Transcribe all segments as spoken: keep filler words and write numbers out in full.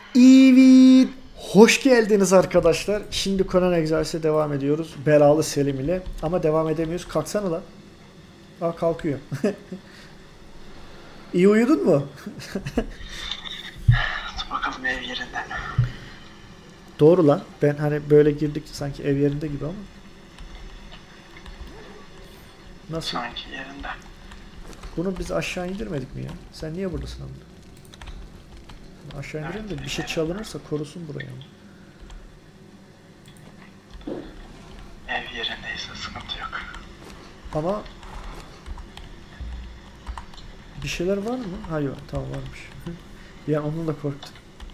Evet. Hoş geldiniz arkadaşlar. Şimdi Conan Exile'e devam ediyoruz. Belalı Selim ile. Ama devam edemiyoruz. Kalksana lan. Aa kalkıyor. İyi uyudun mu? Dur bakalım ev yerinden. Doğru lan. Ben hani böyle girdik sanki ev yerinde gibi ama. Nasıl? Sanki yerinden. Bunu biz aşağı indirmedik mi ya? Sen niye buradasın abi? Aşağı indirelim de bir şey çalınırsa korusun burayı. Ev yerindeyse sıkıntı yok. Ama bir şeyler var mı? Hayır, tamam varmış. Ya onunla korktum.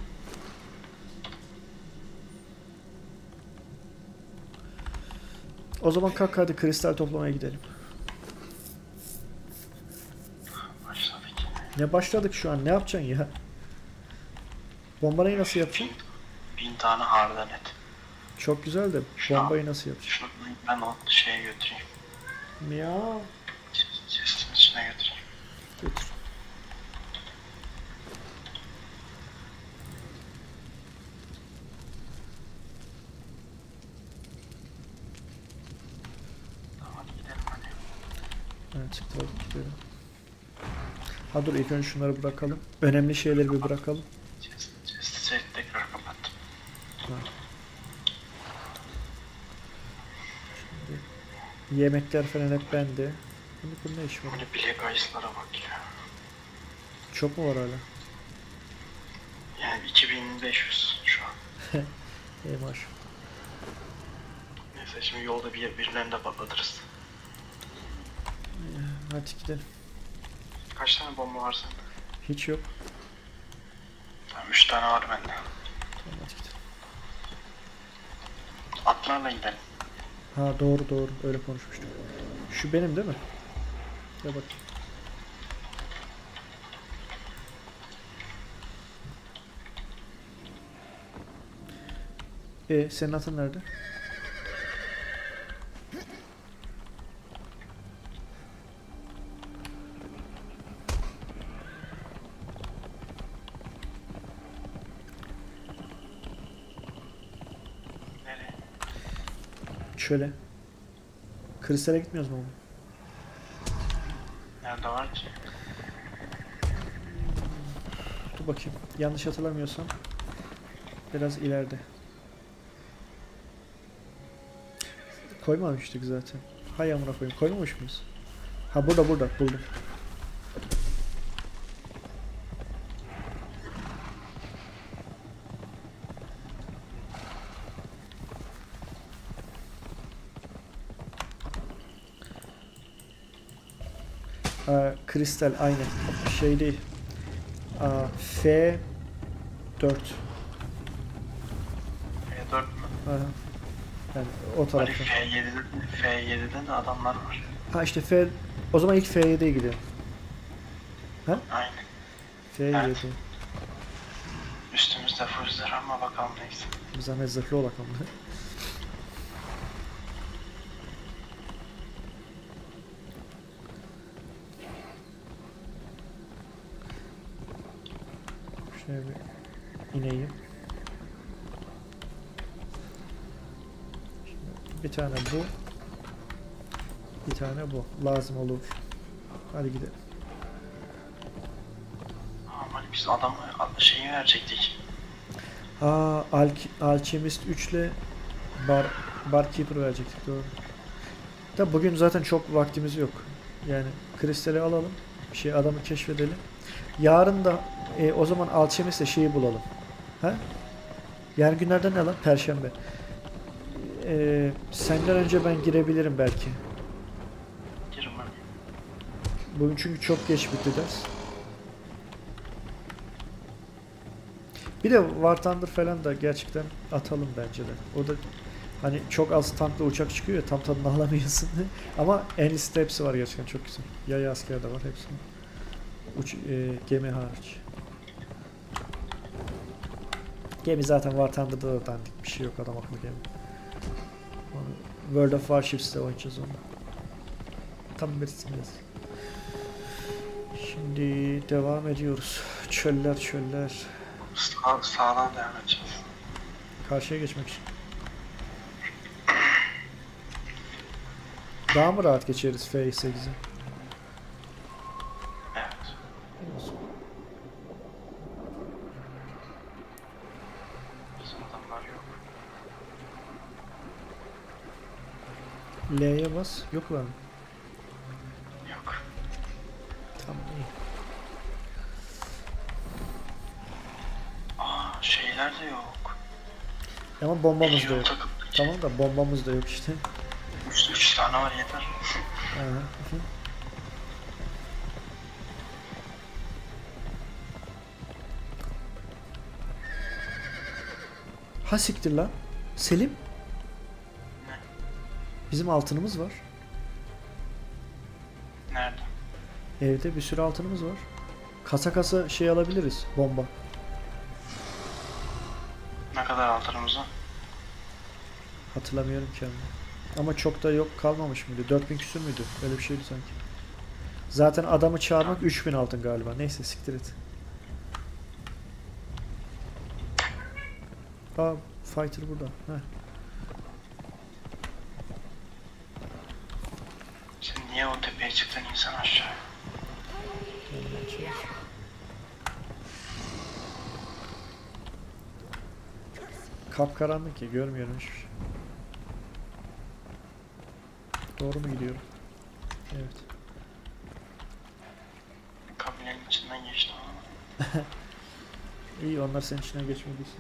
O zaman kalk hadi kristal toplamaya gidelim. Başladık. Ne başladık şu an? Ne yapacaksın ya? Bombayı nasıl yapacaksın? Bin, bin tane harbiden et. Çok güzel de Şu an- bombayı nasıl yapacaksın? Şunu ben o şeye götüreyim. Miyav. Chest'in içine götüreyim. Götür. Tamam hadi gidelim hadi. Evet çıktı hadi gidelim. Ha dur ilk önce şunları bırakalım. Önemli şeyleri bir bırakalım. Chest, chest'i tekrar kapattım. Ha. Şimdi yemekler falan hep bende. Şimdi bu ne iş var? Böyle bilek ayıslara bak ya. Çok mu var hala? Yani iki bin beş yüz şu an. Ey maşallah. Neyse şimdi yolda bir, birilerini de patlatırız. Hadi gidelim. Kaç tane bomba var sende? Hiç yok. Tamam üç tane var bende. Tamam hadi gidelim. Atlarla gidelim. Ha doğru doğru öyle konuşmuştuk. Şu benim değil mi? Gel bak. E senin atın nerede? Nereye? Şöyle. Kristale gitmiyoruz mu? Nerede var ki? Dur bakayım. Yanlış hatırlamıyorsam. Biraz ileride. Koymamıştık zaten. Hay amına koyayım. Koymamış mıyız? Ha burada burada buldum. Aa, kristal aynen. Şey değil. Aa, F dört. F dört mü? Aha. Yani o Hani tarafta. F yedide, F yedide de adamlar var. Ha işte F... O zaman ilk F yediye gidelim. Ha? Aynen. F yedi. Evet. Üstümüzde full zırh ama bakalım neyse. Bir zahmet zırhlı olak ama. Şöyle bir ineyim. Şimdi bir tane bu. Bir tane bu. Lazım olur. Hadi gidelim. Ama hani biz adamı şeyi verecektik. Aa, Al Alchemist üç ile Bar Barkeeper verecektik doğru. Da bugün zaten çok vaktimiz yok. Yani kristali alalım. Şey adamı keşfedelim. Yarın da e, o zaman Alchemist'le şeyi bulalım. Ha? Yarın günlerden ne lan? Perşembe. E, senden önce ben girebilirim belki. Girme. Bugün çünkü çok geç bitti ders. Bir de War Thunder falan da gerçekten atalım bence de. O da hani çok az tankla uçak çıkıyor ya tam tadını alamıyorsun. Ama en liste hepsi var gerçekten çok güzel. Yaya asker de var hepsi. Uç, e, gemi hariç. Gemi zaten War Thunder'da da dandik bir şey yok adam akıllı gemi. World of Warships'te oynayacağız onu. Tam birisiniz. Şimdi devam ediyoruz. Çöller çöller. Sağ, sağdan devam edeceğiz. Karşıya geçmek için. Daha mı rahat geçeriz F sekize? Evet. Bizim adamlar yok. L'ye bas. Yoklar mı? Yok. Tamam iyi. Aa şeyler de yok. Ama bombamız da Eliyorum yok. takıp. Tamam da bombamız da yok işte. Üç, üç tane var yeter. Aha, hı. Ha siktir lan. Selim. Ne? Bizim altınımız var. Nerede? Evde bir sürü altınımız var. Kasa kasa şey alabiliriz. Bomba. Ne kadar altınımız var? Hatırlamıyorum ki ama. Ama çok da yok kalmamış mıydı? dört bin küsür müydü? Öyle bir şeydi sanki. Zaten adamı çağırmak üç bin altın galiba. Neyse siktir et. Aa fighter burada. Heh. Sen niye o tepeye çıktın insan aşağı? Gelmeye çalış. Kapkaranlık ya görmüyorum hiçbir şey. Doğru mu gidiyorum? Evet. Kabinenin içinden geçtim ama. İyi onlar senin içine geçmediyse.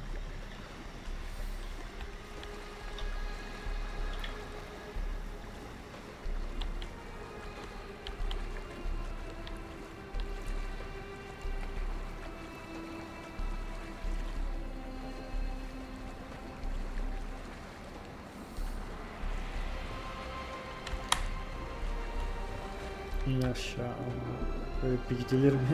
İn aşağı ama. Böyle bir gidilir mi?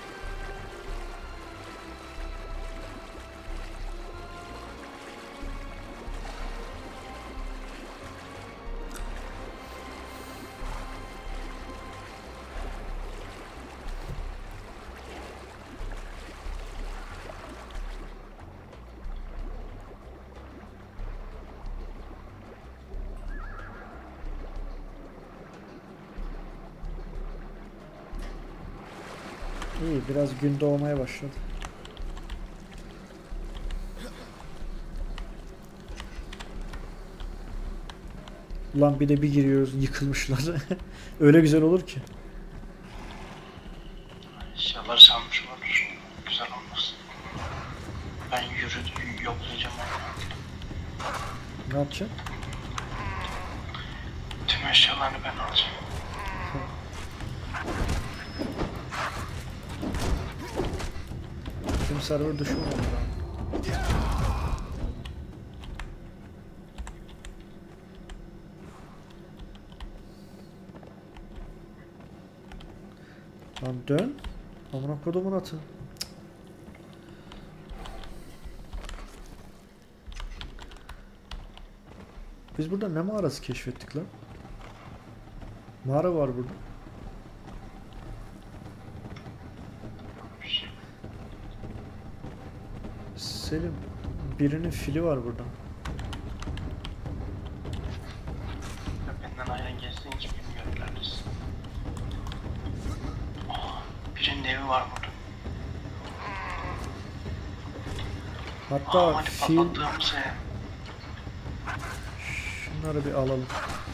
İyi biraz gün doğmaya başladı. Ulan bir de bir giriyoruz yıkılmışlar. Öyle güzel olur ki. Eşyaları salmış olur. Güzel olmaz. Ben yürü yoklayacağım onu. Ne yapacaksın? Tüm eşyalarını ben alacağım. Tüm server düşman oldu. Lan dön. Amına kodumun atı. Biz burada ne mağarası keşfettik lan? Mağara var burada. Selim, birinin fili var burada. Ya benden aynen gezdiğin hiç bilmiyorum neredesin. Aa, birinin evi var burada. Hatta Aa, hadi fil... patlattığımız ev. Şunları bir alalım.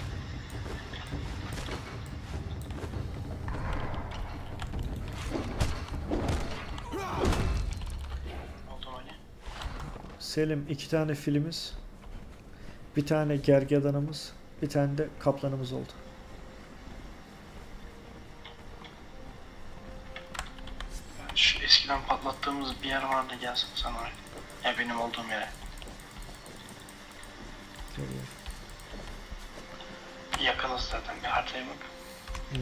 Oldu Ali. Selim iki tane filimiz, bir tane gergedanımız, bir tane de kaplanımız oldu. Şu eskiden patlattığımız bir yer vardı, gelsin sen oraya. Ya benim olduğum yere. Geliyor. Yakınız zaten, bir haritaya bak. Hı.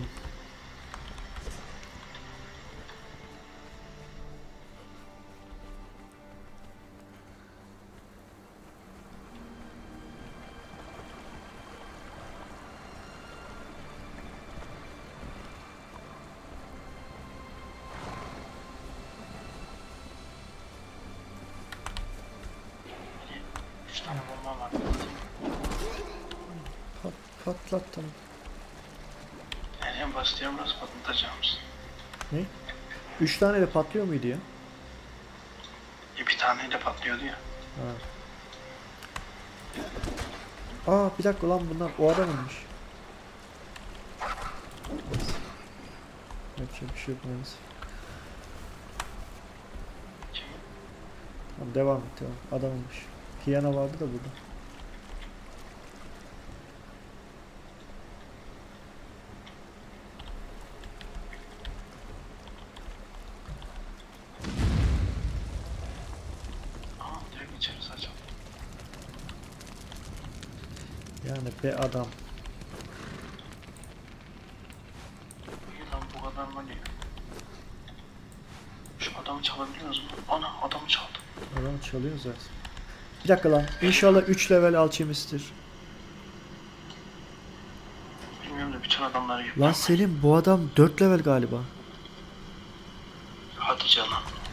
tane bomba var. Pat, patlattım. Yani en basit yer burası patlatacağımız. Ne? Üç tane de patlıyor muydu ya? E bir taneyle patlıyordu ya. Ha. Aa bir dakika lan bunlar o adamınmış. Yapacak bir şey yok maalesef. Kim? Tamam devam et devam. Adamınmış. Hiyana vardı da burada. Aa direkt içeri saçalım. Yani be adam. İyi lan bu kadar mı değil? Şu adamı çalabiliyoruz mu? Ana adamı çaldı. Adam çalıyor zaten. Bir dakika lan. İnşallah üç level alchemist'tir. Bilmiyorum da bütün adamları yıktım. Lan Selim bu adam dört level galiba. Hadi canım.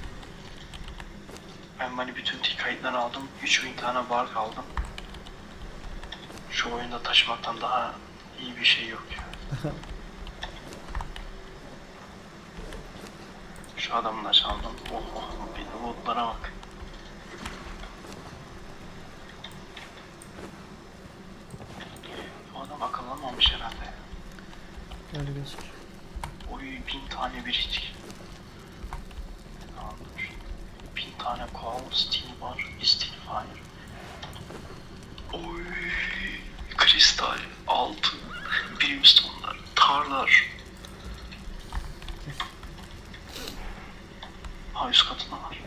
Ben hani bütün tik kayıtları aldım. üç bin tane bark aldım. Şu oyunda taşımaktan daha iyi bir şey yok ya. Şu adamı da çaldım. Oh oh bir de lootlara bak. Bu adam akıllanmamış herhalde. Yani gözük. Oy bin tane bir içki. Tamamdır. Bin tane coal, steel var, steel fire. Oy kristal, altın, brimstone'lar, tarlar. Ha üst katında var.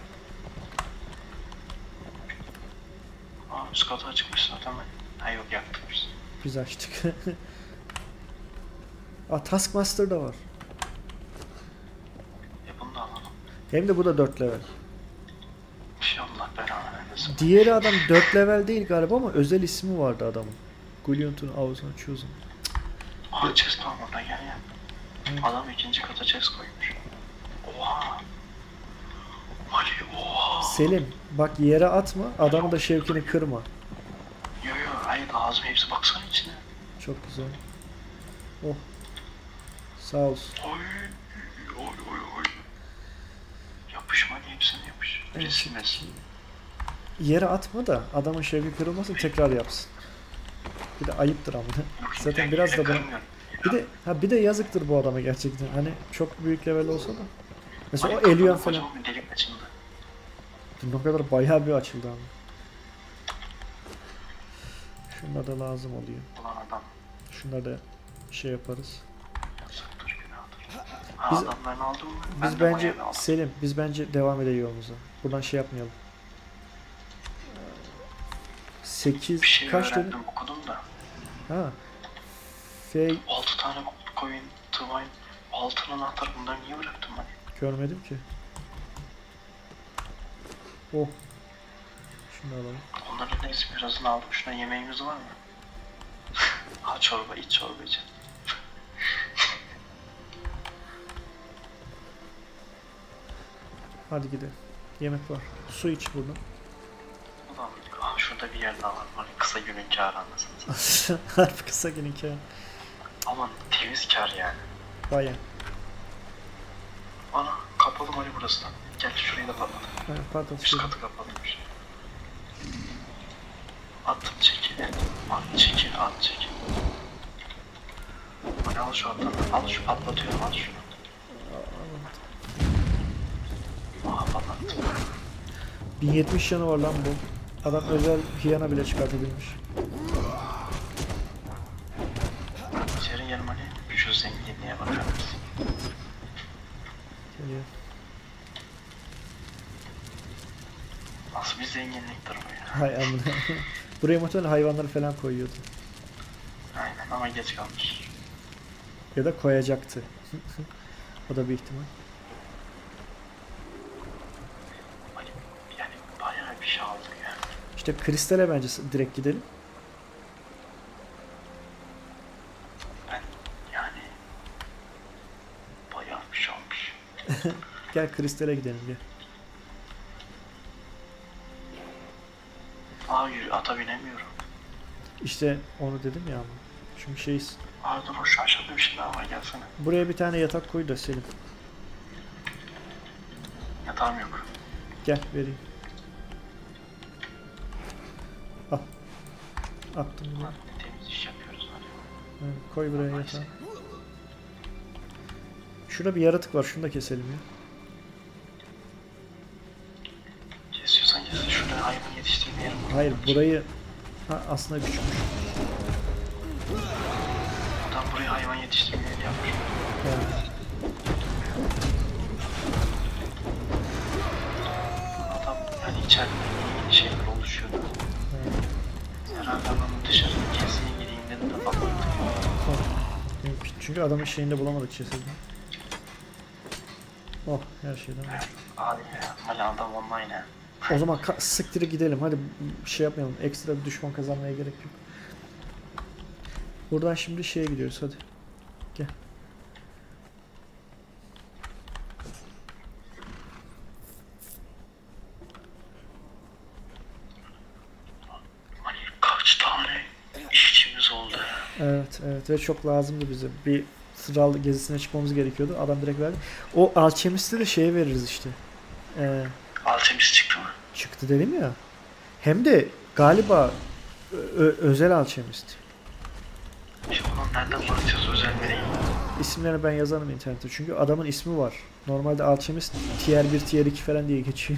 Aa üst katı açıkmış zaten ben. Ha yok yaktık biz. Biz açtık. Aa Taskmaster da var. E bunu da alalım. Hem de bu da dört level. İnşallah belanı vermesin. Diğeri adam dört level değil galiba ama özel ismi vardı adamın. Gulyunt'un Avuz'un Chosen. Aa chest var burada gel gel. Evet. Adam ikinci kata chest koymuş. Oha. Ali oha. Selim bak yere atma adamı da şevkini kırma. Yo yo hayır lazım hepsi baksana içine. Çok güzel. Oh. Sağ olsun. Oy oy oy oy. Yapış Mali hepsine yapış. Evet. Resimlesin. Yere atma da adamın şevki kırılmasın tekrar yapsın. Bir de ayıptır ama. Zaten biraz da bana... Bir de ha bir de yazıktır bu adama gerçekten. Hani çok büyük level olsa da. Mesela o Elion falan. Bir delik açıldı. Ne kadar bayağı bir açıldı ama. Şunlar da lazım oluyor. Ulan adam. Şunları da şey yaparız. Yazıktır günahtır. Ha Biz- adamlarını aldın mı? Ben Biz de bence bayağı aldım. Selim biz bence devam edelim yolumuza. Buradan şey yapmayalım. sekiz Bir şey kaç dedin? öğrendim okudum da. Ha. F altı tane coin, twine, altın anahtar bunları niye bıraktın ben? görmedim ki. Oh. Şunu alalım. Onların neyse birazını aldım. Şuna yemeğimiz var mı? Ha çorba, iç çorba için. Hadi gidelim. Yemek var. Su iç buradan. Ulan ah şurada bir yer daha var. Var ya, kısa günün kârı anlasınız. Harbi kısa gün hikaye. Aman temiz kâr yani. Baya. Ana kapalı mı burası da? Gel şurayı da patlat. Ha, pardon. Üst Şey. katı kapalıymış. At çekil. At çekil, at çekil. Hadi al şu atları. Al şu patlatıyorum, al şunu. Aa patlattı. bin yetmiş yanı var lan bu. Adam özel hiyana bile çıkartabilmiş. İçeri gel Mali. Şu zenginliğe bakar mısın? Geliyor. Nasıl bir zenginliktir bu ya? Hay amına. Buraya muhtemelen hayvanları falan koyuyordu. Aynen ama geç kalmış. Ya da koyacaktı. O da bir ihtimal. Mali yani bayağı bir şey aldık yani. İşte kristale bence direkt gidelim. Ben yani bayağı bir şey almış. Gel kristale gidelim gel. Aa yürü, ata binemiyorum. İşte onu dedim ya ama. Çünkü şey, Aa dur o aşağıda bir şey daha var, gelsene. buraya bir tane yatak koy da Selim. Yatağım yok. Gel vereyim. Al. Attım bunu. Lan ne temiz iş yapıyoruz var ya. Evet, koy buraya yatağı. Şurada bir yaratık var. Şunu da keselim ya. Kesiyorsan kes. Şurada hayvan yetiştiğim yerim var. Hayır burayı... Ha, aslında küçükmüş. Adam buraya hayvan yetiştiğim yeri yapmış. Evet. Adam yani içeride yeni şeyler oluşuyordu. Evet. Herhalde adamın dışarı keseye gideyim dedi de bakmadı. Tamam. Çünkü adamın şeyini de bulamadık cesedini. Oh, her şeyden var. Abi ya, hala adam online ya. O zaman sıktırı gidelim. Hadi şey yapmayalım. Ekstra bir düşman kazanmaya gerek yok. Buradan şimdi şeye gidiyoruz hadi. Gel. Hani kaç tane işçimiz oldu ya. Evet evet ve çok lazımdı bize. Bir sıralı gezisine çıkmamız gerekiyordu. Adam direkt verdi. O alchemist'e de şeye veririz işte. Ee, Alchemist çıktı mı? çıktı dedim ya. Hem de galiba ö- özel alchemist. Şimdi onu nereden bakacağız, özel vereyim. İsimlerini ben yazarım internette. Çünkü adamın ismi var. Normalde alchemist tier bir, tier iki falan diye geçiyor.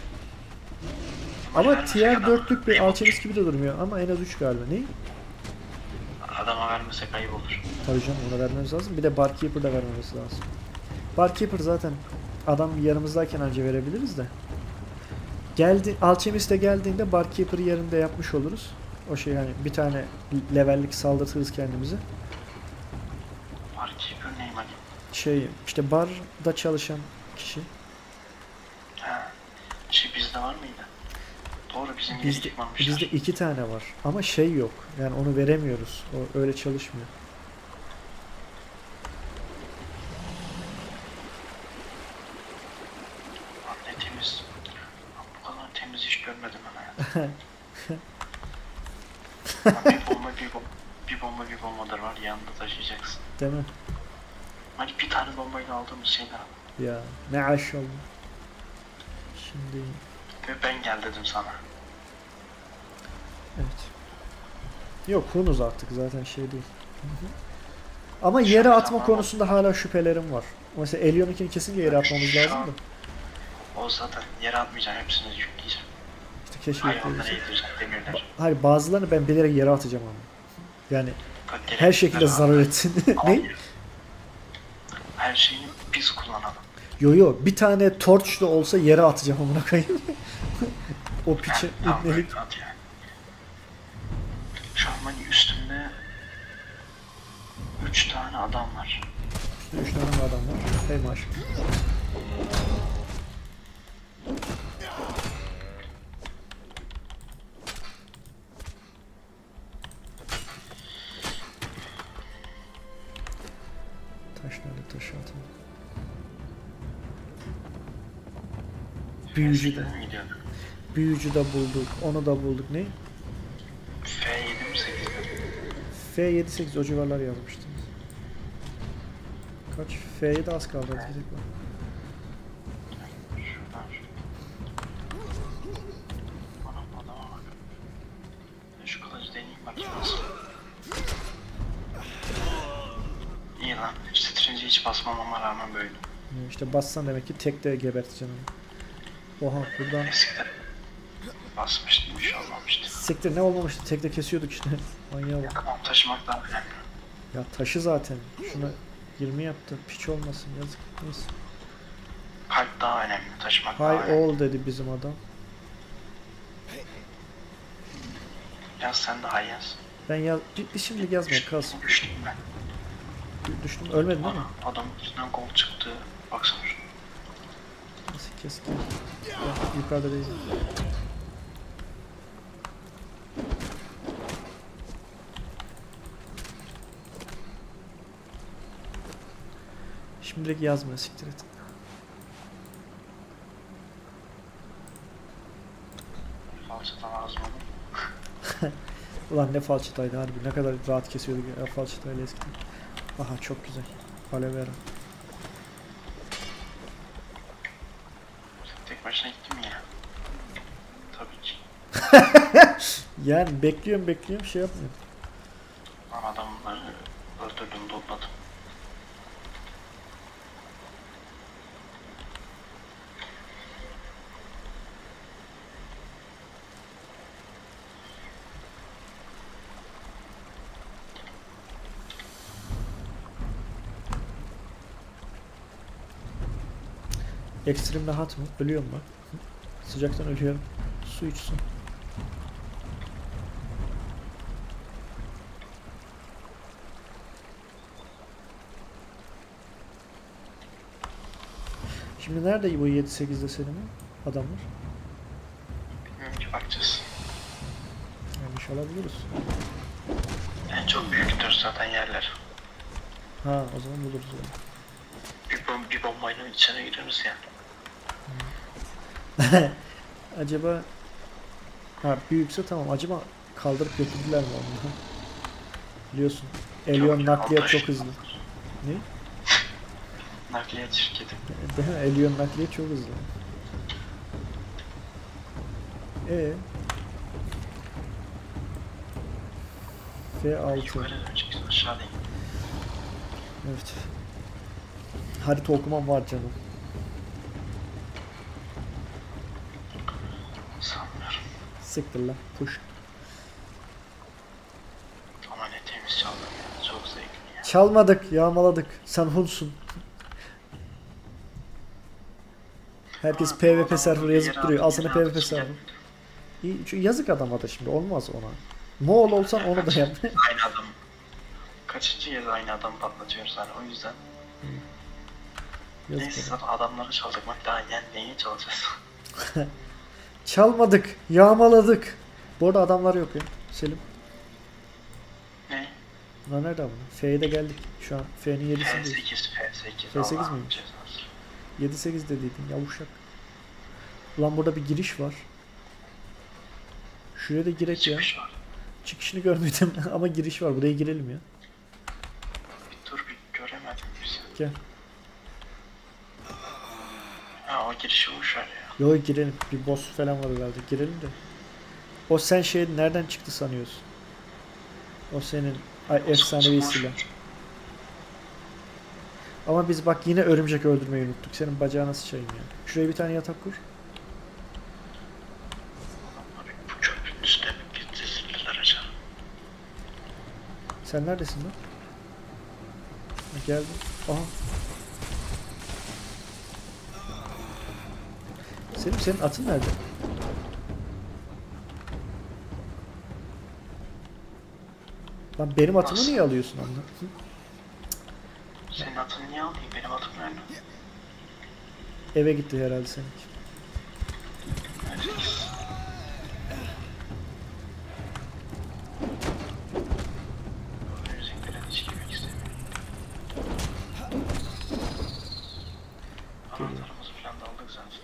Ama vermesek tier adam- dörtlük bir ayıp alchemist olur. gibi de durmuyor. Ama en az üç galiba. Ne? Adama vermesek ayıp olur. Tabii canım ona vermemiz lazım. Bir de Barkeeper da vermemiz lazım. Barkeeper zaten adam yanımızdayken anca verebiliriz de. Geldi, Alchemist de geldiğinde Barkeeper'ı yerinde yapmış oluruz. O şey yani bir tane levellik saldırtırız kendimize. Barkeeper neyim hani? Şey işte barda çalışan kişi. Ha. Şey bizde var mıydı? Doğru, bizim Bizde, gelecek varmışlar. bizde iki tane var ama şey yok. Yani onu veremiyoruz. O öyle çalışmıyor. Lan ne temiz. Lan bu kadar temiz iş görmedim ben hayatımda. Lan bir bomba bir bomba. Bir bomba bir bombadır var, yanında taşıyacaksın. Değil mi? Hani bir tane bombayla aldığımız şeyler. Ya ne aş oldu. Şimdi Ve ben gel dedim sana. evet. Yok Hunuz artık zaten şey değil. Ama yere atma konusunda hala şüphelerim var. Mesela Elion'unkini kesinlikle yere atmamız lazım da. O zaten yere atmayacağım, hepsini yükleyeceğim. İşte keşke Hayvanlara yükleyebilsek. yedireceğim demirler. Hayır bazılarını ben bilerek yere atacağım ama. Yani Bak, her gerekli şekilde var. zarar etsin. Ne? Hayır. Her şeyini biz kullanalım. Yo yo bir tane torch da olsa yere atacağım amına koyayım. O piçe Tamam, ibnelik. böyle at yani. Şu an hani üstümde üç tane adam var. Üç tane adam var. Hey maşallah. Taşları taş atın. Büyücü de. Eskiden mi gidiyorduk? Büyücü de bulduk. Onu da bulduk. Ne? F yedi mi sekiz mi? F yedi sekiz o civarlar yazmıştınız. Kaç? F yedi az kaldı. Hadi gidelim. Şuradan şu. Anam adama bak. Ben şu kılıcı deneyeyim bakayım nasıl. İyi lan. Stringe'e hiç basmamama rağmen böyle. İşte bassan demek ki tek de geberteceksin onu. Oha buradan Eskiden basmıştım, bir şey olmamıştı. siktir ne olmamıştı tek de kesiyorduk işte. Manyağa bak. Tamam, taşımak daha önemli. Ya taşı zaten. Şuna yirmi yaptı. Piç olmasın yazık. Neyse. Kalp daha önemli, taşımak daha Hay önemli. all dedi bizim adam. Yaz sen daha yaz. Ben yaz... Ciddi şimdi yazma kalsın. Düştüm ben. Düştüm ölmedin değil mi? Ana, adamın üstünden kol çıktı. Baksana şu. Nasıl kesti? Ben yukarıda değil. Şimdilik yazma siktir et. Falçadan ağzımadım. Ulan ne falçataydı harbi, ne kadar rahat kesiyorduk ya falçatayla eskiden. Aha çok güzel. Aloe vera. Tek başına gittim ya. Tabii ki. Yani bekliyorum bekliyorum şey yapmıyor. Ama adamları öldürdüm, topladım. Ekstrem rahat mı? Ölüyorum bak. Sıcaktan ölüyorum. Su içsin. Şimdi nerede bu yedi sekizde senin adamlar? Bilmiyorum ki, bakacağız. Yani inşallah buluruz. En çok büyüktür zaten yerler. Ha o zaman buluruz yani. Bir, bom bir bombayla içine gireriz yani. Acaba ha büyükse tamam, acaba kaldırıp götürdüler mi onu? Biliyorsun Elion nakliyat çok hızlı. Ne? Nakliyat şirketi. Değil mi? Elion nakliyat çok hızlı. Ee F altı. Yukarı döneceksin, aşağı değil. Evet. Harita okumam var canım. Sanmıyorum. Siktir lan. Push. Ama ne temiz çaldım ya. Çok zevkli ya. Çalmadık, yağmaladık. Sen hulsun. Herkes Ama PvP adam server'a bir yazıp yere duruyor. aldı, Al bir sana yere aldı, PvP kim server. geldi? İyi, çünkü yazık adama da şimdi. Olmaz ona. Moğol olsan onu da yap. Aynı adam. Kaçıncı kez aynı adamı patlatıyoruz hani, o yüzden. Yazık Neyse adam. zaten adamları çaldırmak daha yani, neyi çalacağız? Çalmadık, yağmaladık. Bu arada adamlar yok ya. Selim. Ne? Lan nerede bunu? F'ye de geldik. Şu an F'nin F yedisindeyiz. sekiz, F sekiz. F sekiz Allah'ım miymiş? cezası. yedi sekiz dediydin yavuşak. Ulan burada bir giriş var. Şuraya da girek ya. Çıkış var. Çıkışını görmedim ama giriş var. Buraya girelim ya. Bir dur, bir göremedim bizi. Gel. Ha, o girişi uçar ya. Yo girelim. Bir boss falan var herhalde. Girelim de. O sen şey nereden çıktı sanıyorsun? O senin ay, efsanevi silah. Ama biz bak yine örümcek öldürmeyi unuttuk. Senin bacağına sıçayım ya. Şuraya bir tane yatak kur. Abi bu köprünün üstüne mi gitti zilliler acaba? Sen neredesin lan? Ha, geldim. Aha. Selim senin atın nerede? Lan benim atımı Nasıl? niye alıyorsun anla? Senin atını niye alayım? Benim atım nerede? Eve gitti herhalde seninki. F sekiz. Müziklere hiç girmek istemiyorum. Anahtarımızı falan da aldık zaten.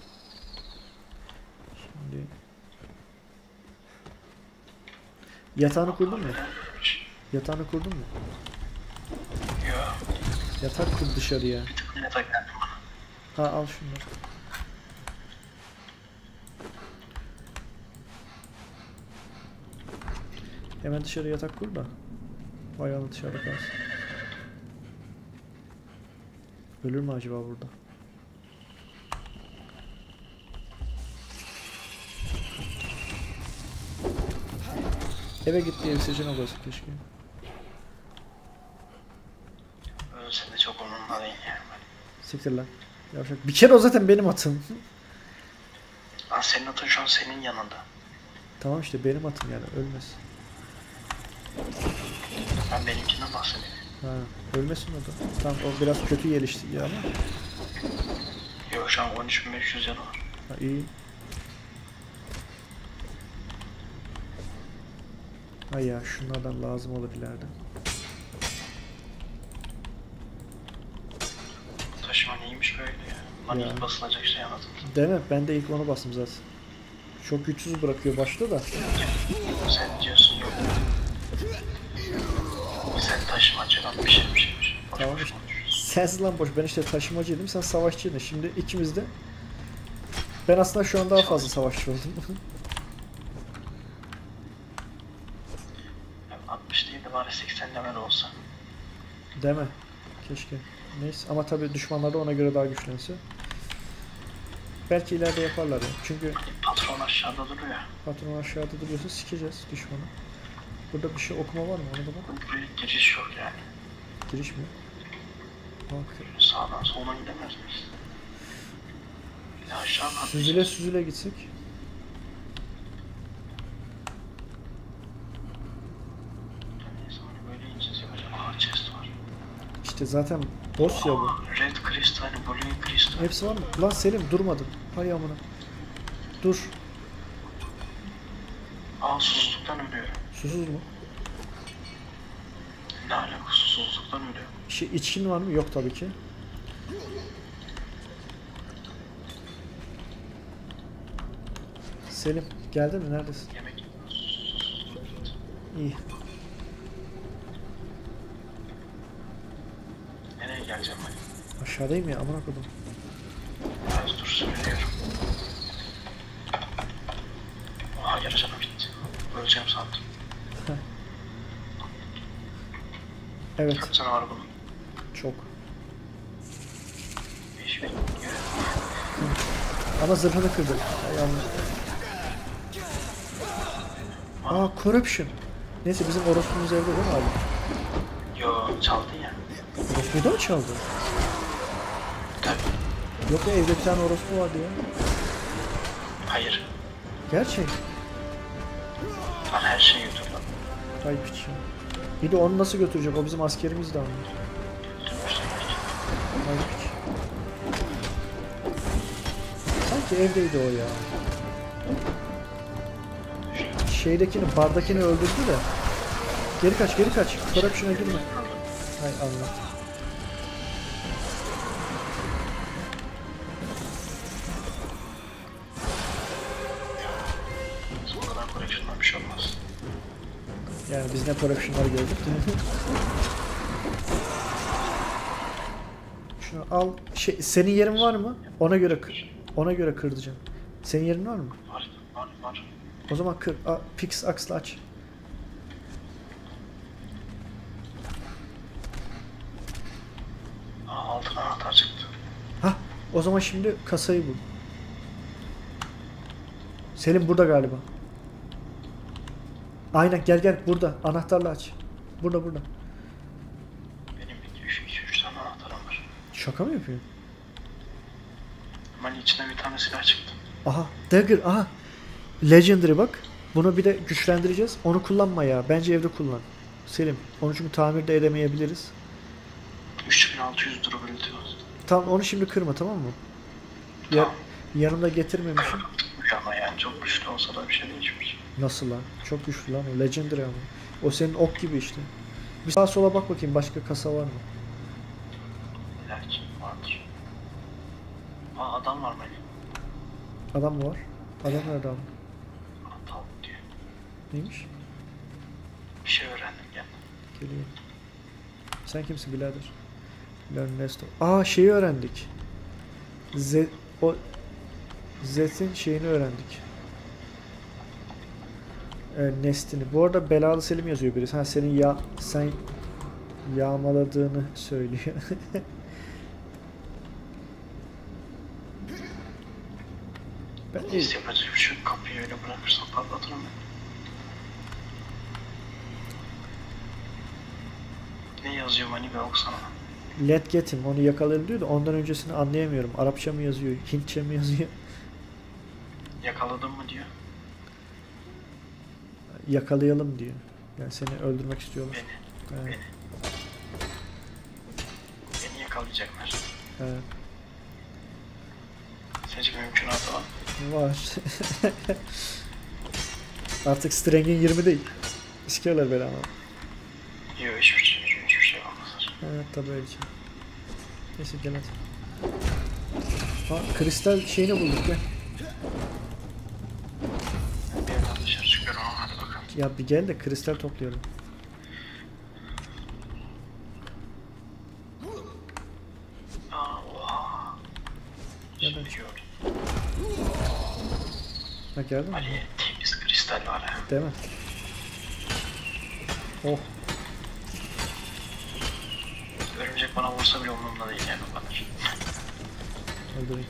Şimdi... Yatağını kurdun mu? Yatağını kurdun mu? Yok. Yatak kur dışarıya. Bir tık yatak geldim bana. Ha al şunları. Hemen dışarı yatak kur da. Ayağını dışarıda kalsın. Ölür mü acaba burada? Eve git diye bir seçenek olsa keşke. Ölse de çok umurumda değil yani. Siktir lan. Yavşak. Bir kere o zaten benim atım. Lan senin atın şu an senin yanında. Tamam işte benim atım yani ölmez. Ben benimkinden bahsediyorum. Ha, ölmesin o da. Tamam o biraz kötü gelişti ya ama. Yok şu an on üç bin beş yüz yanı var. Ha, iyi. Ay ya şunlardan lazım olur ileride. Taşıma neymiş böyle ya? Lan Ya. ilk basılacak şey anladım. Değil mi? Ben de ilk onu bastım zaten. Çok güçsüz bırakıyor başta da. Sen diyorsun yok. Sen taşımacıdan bir şey bir şey bir şey. Boş Tamam boş işte. konuşuyorsun. Sensiz lan boş. Ben işte taşımacıydım. Sen savaşçıydın. Şimdi ikimiz de. Ben aslında şu an daha fazla savaşçı oldum. altmış değil de bari seksen level olsa. Deme. Keşke. Neyse ama tabii düşmanlar da ona göre daha güçlense. Belki ileride yaparlar ya. Çünkü Patron aşağıda duruyor. patron aşağıda duruyorsa sikeceğiz düşmanı. Burada bir şey okuma var mı? Ona da bak. Buraya giriş yok yani. Giriş mi? Bak. Sağdan soldan gidemez miyiz? Bir de aşağı mı Süzüle atlayacağız? süzüle gitsek. Neyse hani böyle ineceğiz yapacağım. Aa chest var. İşte zaten boss ya bu. Aa, Red Crystal, Blue Crystal. Hepsi var mı? Lan Selim durmadın. Hay amına. Dur. Aa susuzluktan ölüyorum. Susuz mu? Ne alaka susuzluktan ölüyorum. Şey, içkin var mı? Yok tabii ki. Selim geldin mi? Neredesin? Yemek susuzluk bitti. İyi. Nereye geleceğim ben? Aşağıdayım ya amına koydum. Biraz dur söylüyorum. Oha yarı canım bitti. Öleceğim sandım. Evet. Kaç tane var bunun? Çok. beş bin. Ama zırhını kırdı. Hay Allah. Aa corruption. Neyse bizim orospumuz evde değil mi abi? Yo çaldın ya. Orospu'yu da mı çaldı? Tabii. Yok ya evde bir tane orospu vardı ya. Hayır. Gerçek. Lan her şeyi götür lan. Ay piç ya. Bir de onu nasıl götürecek? O bizim askerimiz de anlıyor. Götürmüştüm belki. Ay piç. Sanki evdeydi o ya. Şeydekini, bardakini öldürdü de. Geri kaç, geri kaç. Corruption'a girme. Hay Allah. O kadar correction'dan bir şey olmaz. Yani biz ne corruption'lar gördük. Şunu al. Şey, senin yerin var mı? Ona göre kır. Ona göre kırdıcım. Senin yerin var mı? Var var var. O zaman kır. A, Pix Axe'la aç. Aa altın anahtar çıktı. Hah. O zaman şimdi kasayı bul. Selim burada galiba. Aynen gel gel burada. Anahtarla aç. Burada burada. Benim iki üç tane anahtarım var. Şaka mı yapıyorsun? Ama içine bir tane silah çıktı. Aha. Dagger. Aha. Legendary bak. Bunu bir de güçlendireceğiz. Onu kullanma ya. Bence evde kullan. Selim. Onu çünkü tamir de edemeyebiliriz. üç bin altı yüz durability var. Tamam onu şimdi kırma tamam mı? Ya, Tamam. yanımda getirmemişim. Ama yani çok güçlü olsa da bir şey değişmiş. Nasıl lan? Çok güçlü lan o. Legendary ama. O senin ok gibi işte. Bir sağa sola bak bakayım başka kasa var mı? İlaç vardır. Aa adam var mı? Adam mı var? Adam nerede abi? Aptal diyor. Neymiş? Bir şey öğrendim yani. Geleyim. Sen kimsin birader? Learn Nesto. Aa şeyi öğrendik. Z o Z'in şeyini öğrendik. Ee, Nest'ini. Bu arada belalı Selim yazıyor birisi. Ha senin ya sen yağmaladığını söylüyor. Ben Neyse yapacak bir şey yok. Kapıyı öyle bırakırsam patlatırım ben. Ne yazıyor mani be okusana. Let get him. Onu yakalayalım diyor da ondan öncesini anlayamıyorum. Arapça mı yazıyor? Hintçe mi yazıyor? Yakaladın mı diyor. Yakalayalım diyor. Yani seni öldürmek istiyorlar. Beni. Evet. Beni. Beni yakalayacaklar. Evet. Sence mümkünatı var mı? Var. Artık Streng'in yirmi değil. İskiyorlar beni ama. Yok hiçbir şey, hiçbir, hiçbir şey olmaz. Evet tabii öyle şey. Neyse gel hadi. Ha kristal şeyini bulduk ya. Ya bir gel de kristal toplayalım. Aa, oha. Nereden Şimdi çıktı? gördüm. Ha geldin mi? Ali temiz kristal var ya. Değil mi? Oh. Örümcek bana vursa bile umurumda değil yani o kadar. Öldüreyim.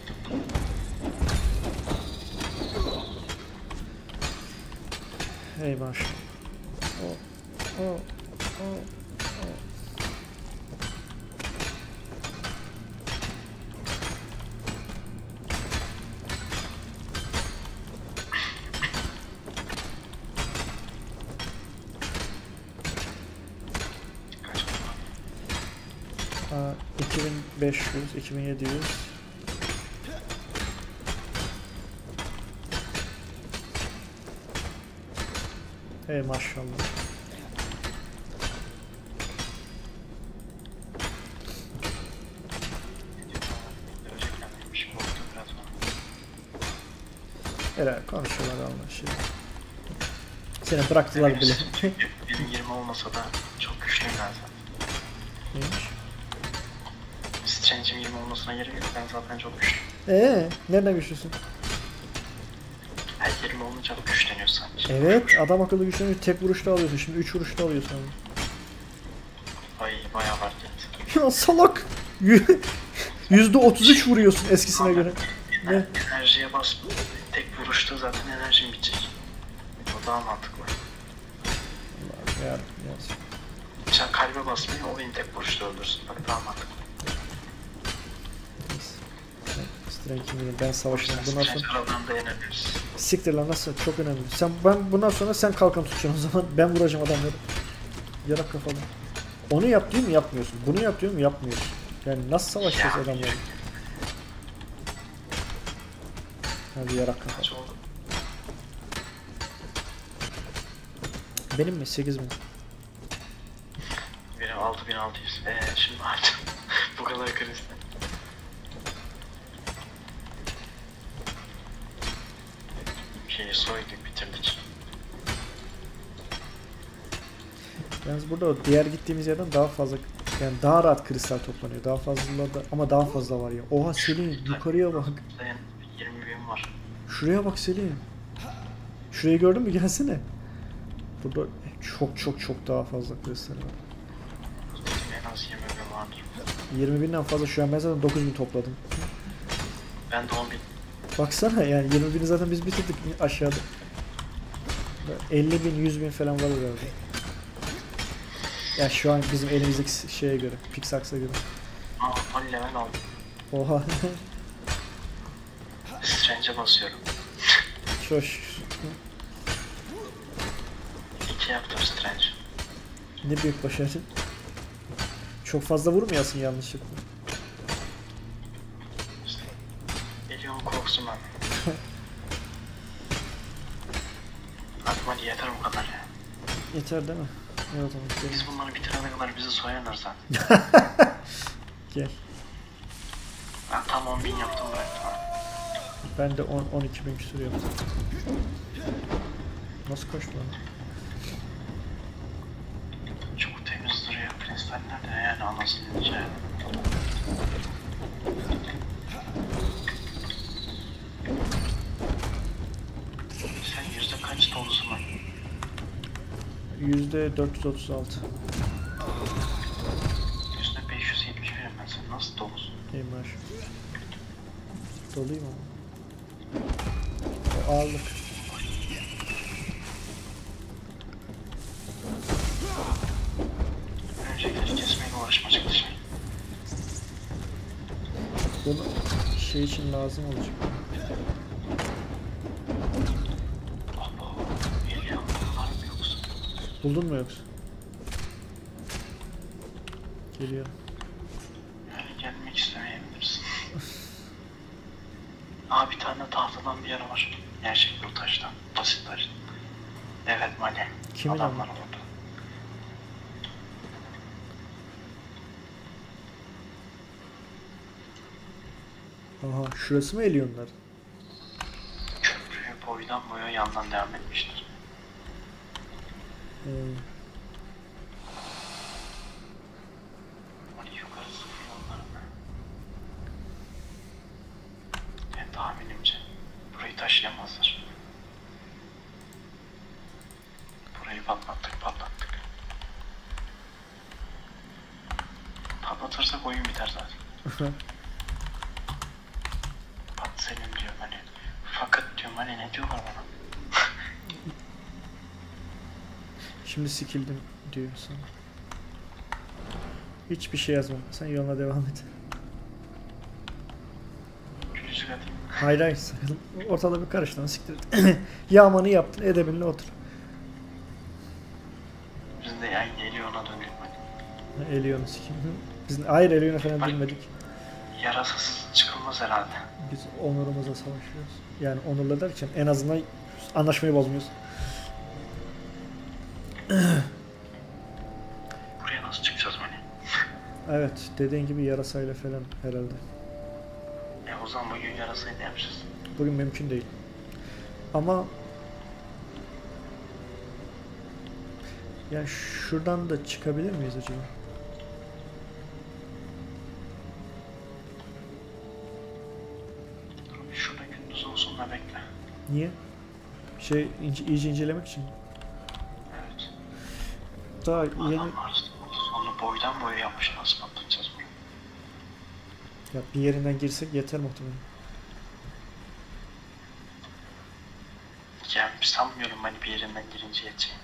Hey maşallah. Oh. Oh. Oh. Oh. Kaç oldu? Aa, iki bin beş yüz, iki bin yedi yüz. Hey maşallah. Dövecekler miymiş? Korktum biraz bana. Herhalde konuşuyorlar Allah şimdi. Seni bıraktılar bile. Benim yirmi olmasa da çok güçlüyüm ben zaten. Neymiş? Strange'im yirmi olmasına gerek yok. Ben zaten çok güçlüyüm. Eee nereden güçlüsün? Her yirmi olunca güçleniyor sanki. Evet adam akıllı güçleniyor. Tek vuruşta alıyorsun. Şimdi üç vuruşta alıyorsun onu. Ay bayağı fark etti. Ya salak. yüzde otuz üç vuruyorsun eskisine göre. Ne? Enerjiye bas. Tek vuruşta zaten enerjim bitecek. O daha mantıklı. Ya, ya. Sen kalbe basmayı o beni tek vuruşta öldürsün. Bak daha mantıklı. Strange Kingdom'u ben savaşırım. Bundan sonra... Strange aradan dayanamıyoruz. Siktir lan nasıl? Çok önemli. Sen ben bundan sonra sen kalkan tutacaksın o zaman. Ben vuracağım adamları. Yarak kafalı. Onu yap diyor mu yapmıyorsun. Bunu yap diyor mu yapmıyorsun. Yani nasıl savaşacağız Ya. adamları? Hadi yarak kafalı. Kaç oldu? Benim mi? sekiz bin. Benim altı bin altı yüz. Eee şimdi artık bu kadar kristal. Şeyi soyduk bitirdik. Yalnız burada o diğer gittiğimiz yerden daha fazla yani daha rahat kristal toplanıyor. Daha fazla da ama daha fazla var ya. Oha Selin yukarıya bak. Dayan yirmi bin var. Şuraya bak Selin. Şurayı gördün mü? Gelsene. Burada çok çok çok daha fazla kristal var. En az yirmi bin vardır. yirmi binden fazla şu an ben zaten dokuz bin topladım. Ben de on bin. Baksana yani yirmi bini zaten biz bitirdik aşağıda. elli bin yüz bin falan var herhalde. Ya şu an bizim elimizdeki şeye göre, Pixax'a göre. Aa on level aldım. Oha. Strange'e basıyorum. Şoş. İki yaptım Strange. Ne büyük başarı. Çok fazla vurmayasın yanlışlıkla. İşte. Geliyorum korksun ben. Hadi hadi yeter bu kadar ya. Yeter değil mi? Evet tamam. Biz bunları bitirene kadar bizi soyarlar zaten. Gel. Ben tam on bin yaptım bıraktım. Ben de on iki bin küsur yaptım. Nasıl koştu lan? Çok temiz duruyor. Kristaller de yani anasını ince. Sen yüzde kaç dolusun lan? yüzde dört yüz otuz altı. Yüzde beş yüz yetmiş birim ben. Sen nasıl dolusun? İyi maaş. Doluyum ama. O ağırlık. Öncekileri kesmeyle uğraşmacık şey. Bunu şey için lazım olacak. Abo, milyon dolar mı yoksa? Buldun mu yoksa? Geliyorum. Yani gelmek istemeyebilirsin. Aa bir tane tahtadan bir yer var. Gerçek bir taştan. Basit taştan. Evet Mali. Kimin Adamlar ama? orada. Aha şurası mı Elyonlar? Köprüyü boydan boya yandan devam etmişler. Ee, Hani yukarı sıfır onların. Yani tahminimce burayı taşıyamazlar. Burayı patlattık patlattık. Patlatırsak oyun biter zaten. Pat senin diyorum hani. Fakat diyorum hani ne diyorlar bana. Şimdi sikildim diyor sana. Hiçbir şey yazma. Sen yoluna devam et. Gülücük atayım. Hayır hayır sakın. Ortalığı bir karıştırma siktir et. Yağmanı yaptın edebinle otur. Biz de yani geliyor ona dönüyor. Elion'u sikeyim. Biz hayır Elion'u falan Bak. bilmedik. Yarasasız çıkılmaz herhalde. Biz onurumuza savaşıyoruz. Yani onurla derken en azından anlaşmayı bozmuyoruz. Buraya nasıl çıkacağız hani? Evet dediğin gibi yarasayla falan herhalde. E o zaman bugün yarasayı da yapacağız. Bugün mümkün değil. Ama yani şuradan da çıkabilir miyiz acaba? Dur bir şurada gündüz olsun da bekle. Niye? Şey ince, iyice incelemek için. Evet. Daha yeni Adamlar sonra boydan boya yapmış, nasıl patlatacağız bunu? ya bir yerinden girsek yeter muhtemelen. Yani sanmıyorum hani bir yerinden girince yeteceğim.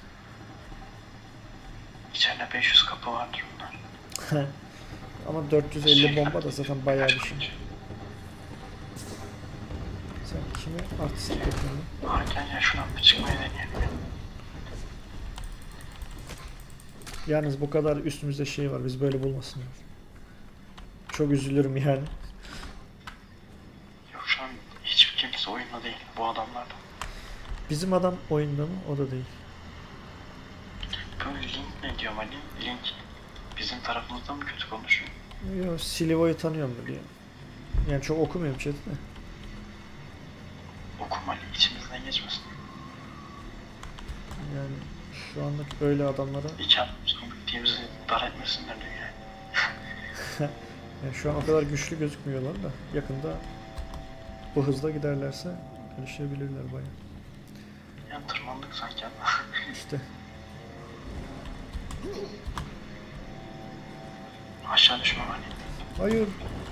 İçeride beş yüz kapı vardır bunlar. Ama dört yüz elli bomba da zaten bayağı bir şey. Sen kime artistlik yapıyorsun? Varken ya şuradan bir çıkmayı deneyelim. Yalnız bu kadar üstümüzde şey var. Biz böyle bulmasınlar. Çok üzülürüm yani. Yok şu an hiçbir kimse oyunda değil bu adamlardan. Bizim adam oyunda mı? O da değil. Böyle Link ne diyorum hani? Link bizim tarafımızda mı kötü konuşuyor? Yo, Silivo'yu tanıyorum böyle ya. Yani çok okumuyorum chat'i de. Okumalı içimizden geçmesin. Yani şu anlık böyle adamlara İki atmışsın bittiğimizi dar etmesinler dünyayı. yani şu an o kadar güçlü gözükmüyorlar da yakında bu hızla giderlerse gelişebilirler bayağı. Yani tırmandık sanki ama. İşte Aşağı düşmem hani. hayır.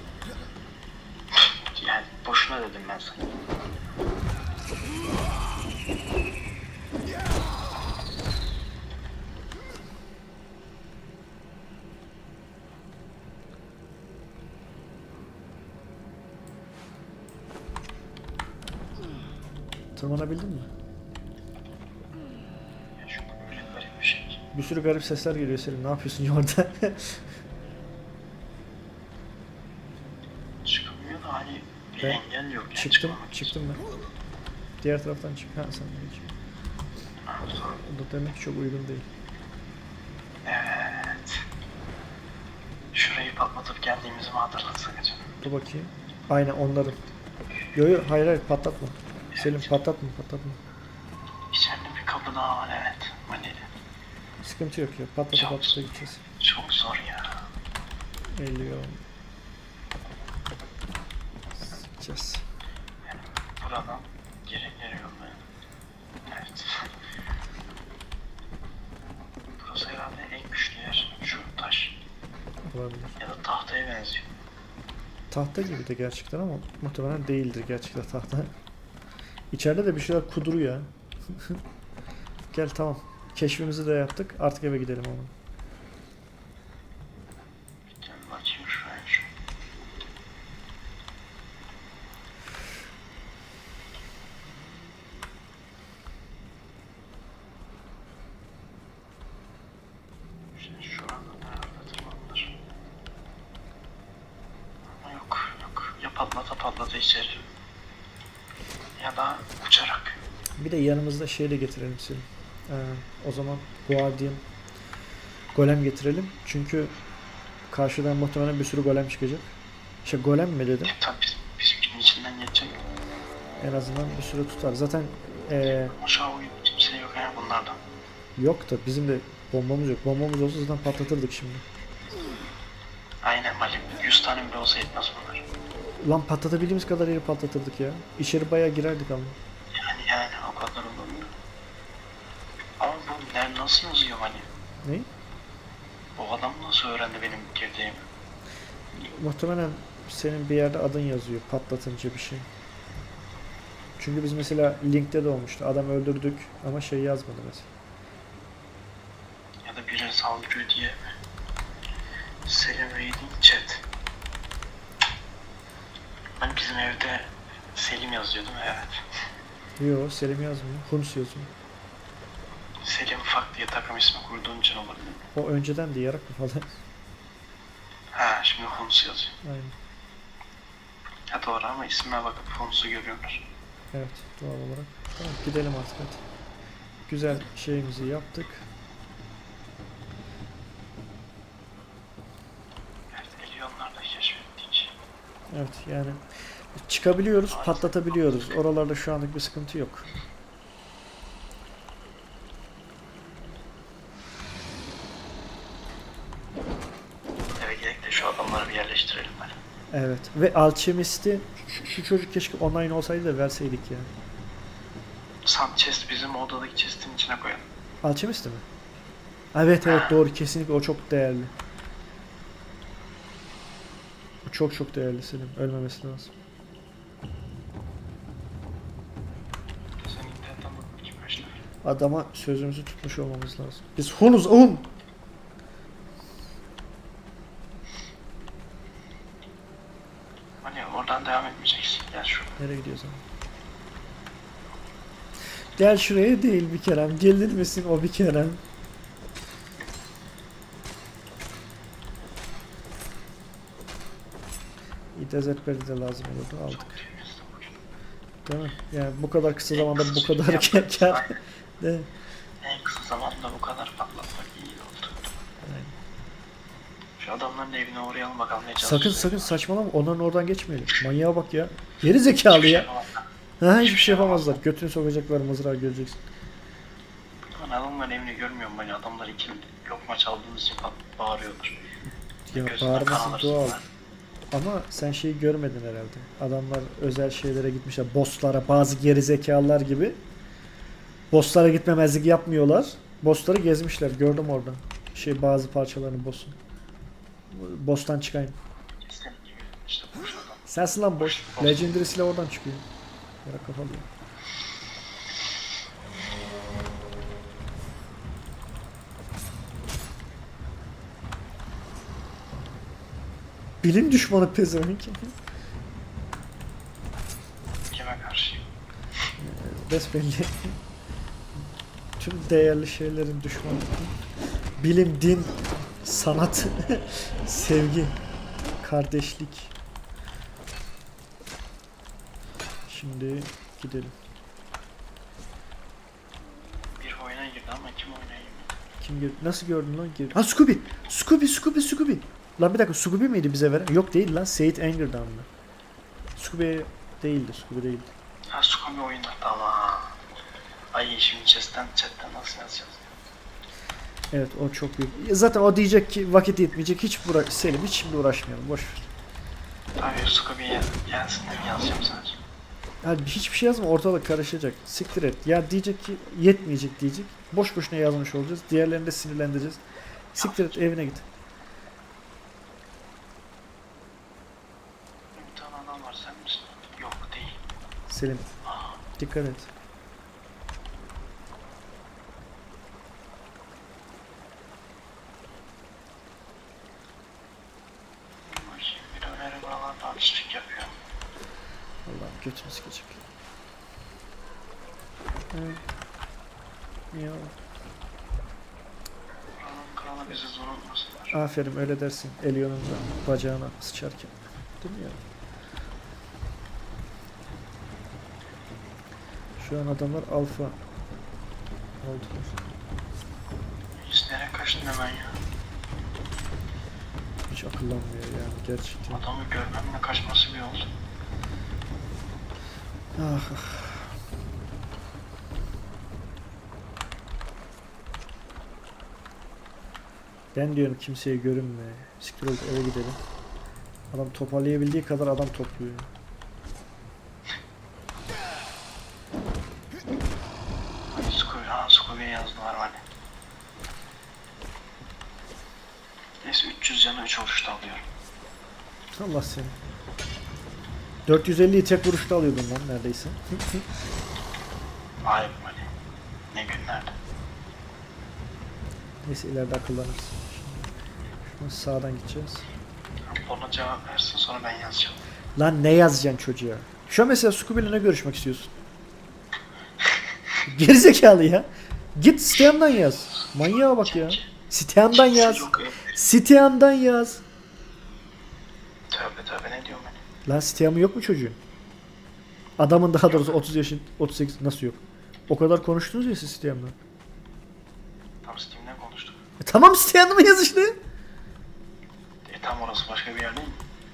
Yani boşuna dedim ben sana. Tırmanabildin mi? Ya şu böyle garip bir şey. Bir sürü garip sesler geliyor Selim. Ne yapıyorsun ya orada? Çıkılmıyor da hani bir Ben engel yok. Yani çıktım, çıkmamak için. çıktım ben. Diğer taraftan çık. Ha sen de geç. Ha, tamam. O da demek ki çok uygun değil. Evet. Şurayı patlatıp geldiğimizi mi hatırlatsak acaba? Dur bakayım. Aynen onların. Yo yo hayır hayır patlatma. Selim patlatma patlatma. İçeride bir kapı daha var evet. Maneli. Sıkıntı yok ya. Patlata Çok- patlata gideceğiz. Çok zor ya. Geliyor. Gideceğiz. Yani buradan geri geri yollayın. Evet. Burası herhalde en güçlü yer. Şu taş. Olabilir. Ya da tahtaya benziyor. Tahta gibi de gerçekten ama muhtemelen değildir gerçekten tahta. İçeride de bir şeyler kuduruyor ya. Gel tamam. Keşfimizi de yaptık. Artık eve gidelim ama. Gel bakayım şuraya şu. İşte şu anda nerede tırmanılır? Ama yok yok. Ya patlata patlata içeri. Ya da uçarak. Bir de yanımızda şey de getirelim Selim. Ee, o zaman Guardian Golem getirelim. Çünkü karşıdan muhtemelen bir sürü golem çıkacak. İşte golem mi dedim? E, tabii bizim, bizimkinin içinden geçecek. En azından bir süre tutar. Zaten ee, Aşağı oyun kimse yok ya bunlardan. Yok da bizim de bombamız yok. Bombamız olsa zaten patlatırdık şimdi. Aynen Mali. yüz tane bile olsa yetmez bunlar. Lan patlatabildiğimiz kadar yeri patlatırdık ya. İçeri bayağı girerdik ama. Yani yani o kadar olur. Ama bu ne, nasıl yazıyor Mali? Ne? Bu adam nasıl öğrendi benim girdiğimi? Muhtemelen senin bir yerde adın yazıyor patlatınca bir şey. Çünkü biz mesela linkte de olmuştu. Adam öldürdük ama şey yazmadı mesela. Ya da biri saldırıyor diye mi? Selim Reading Chat. Hani bizim evde Selim yazıyor değil mi? Evet. Yo, Selim yazmıyor. Huns yazıyor. Selim Ufak diye takım ismi kurduğun için olabilir. O önceden de yarak mı falan. Ha şimdi Huns yazıyor. Aynen. Ha doğru ama ismine bakıp Huns'u görüyoruz. Evet, doğal olarak. Tamam, gidelim artık hadi. Güzel şeyimizi yaptık. Evet, Elyonlar da keşfettik. Evet, yani çıkabiliyoruz, patlatabiliyoruz. Oralarda şu anlık bir sıkıntı yok. Eve gidelim de şu adamları bir yerleştirelim ben. Evet, ve Alchemist'i şu, şu çocuk keşke online olsaydı da verseydik ya. Sun chest bizim odadaki chest'in içine koyalım. Alchemist mi? Evet evet doğru, kesinlikle o çok değerli. O çok çok değerli Selim, ölmemesi lazım. Sen internetten bakıp kim başlar? Adama sözümüzü tutmuş olmamız lazım. Biz Hunuz oğlum. Hani oradan devam etmeyeceksin. Gel şu. Nereye gidiyoruz ama? Gel şuraya değil bir kerem. Gelir misin o bir kerem? İdezet de lazım olurdu, aldık. Çok temiz bugün. Değil mi? Yani bu kadar kısa En zamanda kısa bu kadar sürede kar. yaptığımız var. De. En kısa zamanda bu kadar patlatmak iyi oldu. Aynen. Şu adamların evine uğrayalım bakalım ne Sakın çalışıyor. sakın saçmalama, onların oradan geçmeyelim. Manyağa bak ya. Geri zekalı ya. Ha, hiçbir şey yapamazlar. Götünü sokacaklar, mızrağı göreceksin. Lan adamların evini görmüyorum ben. Adamlar iki lokma çaldığımız için bağırıyorlar. Ya Gözünden bağırması kanalırsın doğal. ben. Ama sen şeyi görmedin herhalde. Adamlar özel şeylere gitmişler. Bosslara, bazı geri zekalılar gibi. Bosslara gitmemezlik yapmıyorlar. Bossları gezmişler. Gördüm orada. Şey, bazı parçalarını boss'un. Boss'tan çıkayım. Senin gibi işte boş adam. Sensin lan boss. Boss. Legendary silah oradan çıkıyor. Yara kafalı ya. Bilim düşmanı pezevenk. Kime karşı? Besbelli. Tüm değerli şeylerin düşmanı. Bilim, din, sanat, sevgi, kardeşlik. Şimdi gidelim. Bir oyuna girdi ama kim oyuna girdi? Kim girdi? Nasıl gördün lan? Girdi. Ha, Scooby! Scooby, Scooby, Scooby! Lan bir dakika, Scooby miydi bize veren? Yok değil lan, Said Anger'dan mı? Scooby değildir, Scooby değildir. Ha Scooby oyunda tamam. Ay şimdi chest'ten chatten nasıl yazacağız? Evet, o çok büyük. Zaten o diyecek ki vakit yetmeyecek. Hiç uğra Selim, hiç şimdi uğraşmayalım. Boş ver. Tabii Scooby'ye gelsin de yazacağım sadece. Yani hiçbir şey yazma, ortalık karışacak. Siktir et. Ya diyecek ki yetmeyecek diyecek. Boş boşuna yazmış olacağız. Diğerlerini de sinirlendireceğiz. Siktir et, evine git. Bir tane adam var sen misin? Yok değil. Selim, Aa, dikkat et. bakayım bir öneri buralarda artistlik yapıyor. Allah'ım götümü sikecek. Evet. Ya. Kralın kralı bizi zor unutmasınlar. Aferin, öyle dersin. Elyon'un da bacağına sıçarken. Değil mi ya? Şu an adamlar alfa oldular. Biz nereye kaçtın hemen ya? Hiç akıllanmıyor yani gerçekten. Adamı görmemle kaçması bir oldu. Ah, ah. Ben diyorum kimseye görünme. Siktir ol, eve gidelim. Adam toparlayabildiği kadar adam topluyor. Scooby, ha Scooby'ye yazdılar hani. Neyse üç yüz canı üç vuruşta alıyorum. Allah seni. dört yüz elliyi tek vuruşta alıyordun lan neredeyse. Vay be hani. Ne günlerdi. Neyse ileride akıllanırız. Şimdi sağdan gideceğiz. Ona cevap versin sonra ben yazacağım. Lan ne yazacaksın çocuğa? Şu an mesela Scooby'yle ne görüşmek istiyorsun? Gerizekalı ya. Git Steam'dan yaz. Manyağa bak ya. Steam'dan yaz. Yok, yok. Steam'dan yaz. Tövbe tövbe ne diyorum ben? Lan Steam'ı yok mu çocuğun? Adamın daha doğrusu otuz yaşın, otuz sekiz nasıl yok? O kadar konuştunuz ya siz Steam'dan. Tam Steam'den konuştuk. E tamam Steam'dan yaz işte. E tam orası başka bir yer değil mi?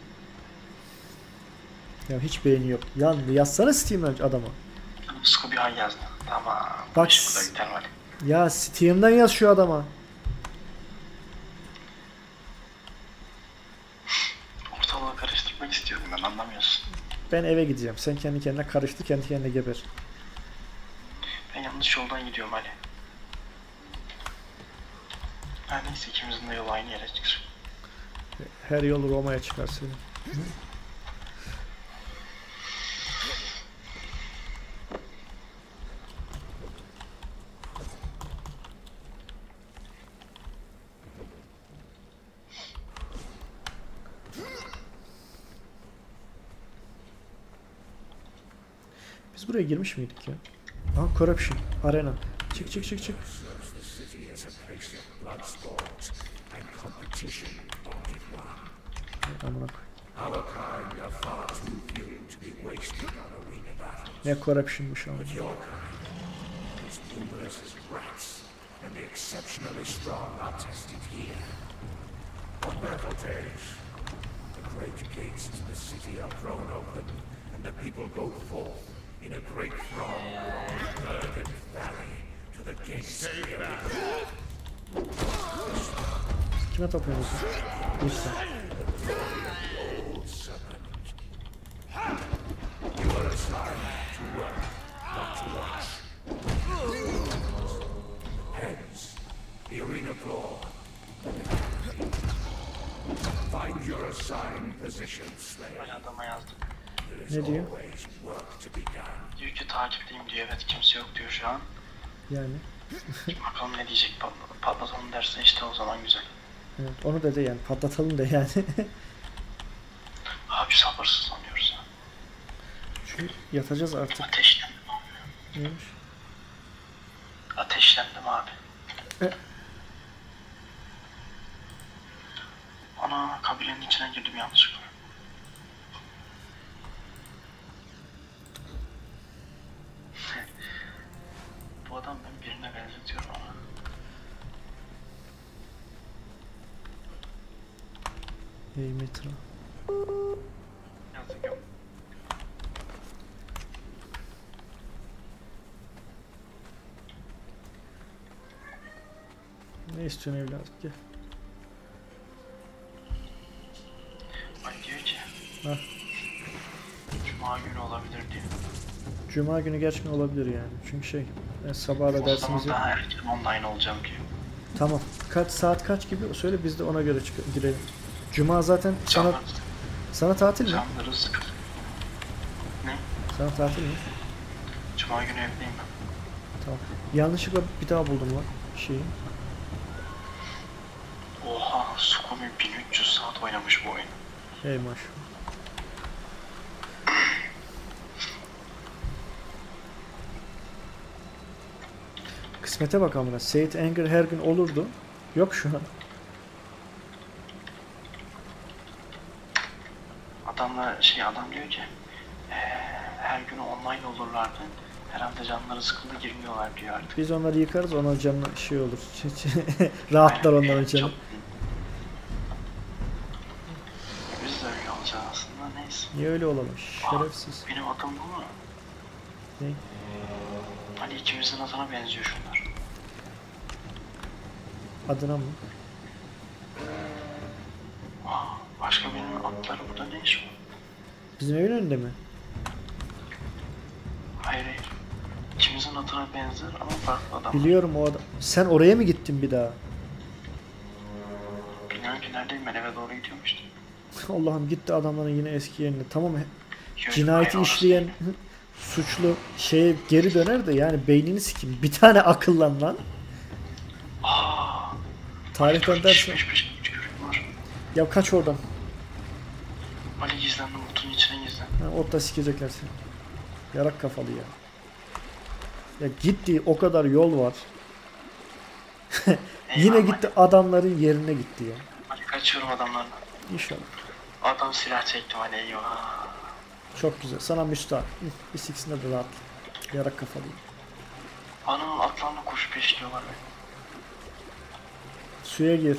Ya hiç beğeni yok. Yan yazsana Steam'den adama. Scooby Han yazdı. Tamam. Bak, İş burada biter var. Ya Steam'den yaz şu adama. Ortalığı karıştırmak istiyorum ben anlamıyorsun. Ben eve gideceğim. Sen kendi kendine karıştı, kendi kendine geber. Ben yanlış yoldan gidiyorum Ali. Ha neyse ikimizin de yolu aynı yere çıkar. Her yol Roma'ya çıkar senin. Biz buraya girmiş miydik ya? Aha Corruption, Arena. Çık çık çık çık. Amına koy. Ne Corruption'muş ama. And the exceptionally strong are tested here. On battle days, the great gates to the city are thrown open, and the people go forth in a great throng along the verdant valley to the gates of the Kime tapıyorsunuz? Neyse. old serpent. You are assigned to work, not to watch. Hence, the arena floor. Find your assigned position, Slayer. Ben adama yazdım. There is Ne diyor? always work to be done. Diyor ki takipteyim diyor. Evet kimse yok diyor şu an. Yani. Bakalım ne diyecek pat patlatalım derse işte o zaman güzel. Evet, onu dedi yani. Patlatalım da yani. Abi sabırsızlanıyoruz ya. Çünkü yatacağız artık. Ateşlendim abi. Neymiş? Ateşlendim abi. E? Ana kabilenin içine girdim yanlışlıkla. Bu adam ben birine benzetiyorum ama. Hey Mitra. Yazık yok. Ne istiyorsun evladım? Gel. Ay diyor ki. Hah. Cuma günü olabilir diyor. Cuma günü gerçekten olabilir yani. Çünkü şey, e, sabah da O dersimiz zaman yok. daha erken online olacağım diyor. Tamam. Kaç saat kaç gibi söyle biz de ona göre çık girelim. Cuma zaten sana Canları, sana tatil mi? canları sıkır. Ne? Sana tatil mi? Cuma günü evdeyim ben. Tamam. Yanlışlıkla bir daha buldum lan şeyi. Oha Scooby bin üç yüz saat oynamış bu oyun. Hey maşallah. Kısmete bak amına. Seyit Anger her gün olurdu. Yok şu an. Adamla şey adam diyor ki eee, her gün online olurlardı. Herhalde canları sıkıldı girmiyorlar diyor artık. Biz onları yıkarız, ona canlı şey olur. Rahatlar Aynen, onların çok- canı. Biz de öyle olacağız aslında neyse. Niye öyle olalım? Şerefsiz. Benim adım bu mu? Ne? Hani ikimizin adına benziyor şunlar. Adına mı? Aa, başka benim atları burada ne iş var? Bizim evin önünde mi? Hayır hayır. İkimizin atına benzer ama farklı adam. Biliyorum o adam. Sen oraya mı gittin bir daha? Bilmiyorum ki neredeyim, ben eve doğru gidiyorum işte. Allah'ım gitti adamların yine eski yerine. Tamam he- Yok, cinayeti hayır, orası işleyen değil. suçlu şeye geri döner de yani beynini sikeyim. Bir tane akıllan lan. Aaa. Tarihten dersen. Beş beş üç görüyorum var. Ya kaç oradan. Ali gizlendim, kutunun içine gizlen. Ha, orada sikecekler seni. Yarak kafalı ya. Ya gitti o kadar yol var. Yine Eyvallah. gitti adamların yerine gitti ya. Ali kaçıyorum adamlarla. İnşallah. Adam silah çektim Ali, eyvah. Çok güzel. Sana müstahak. Hı, bir sikisinde de rahat. Yarak kafalı. Anamın atlarla koşup peşliyorlar beni. Suya gir.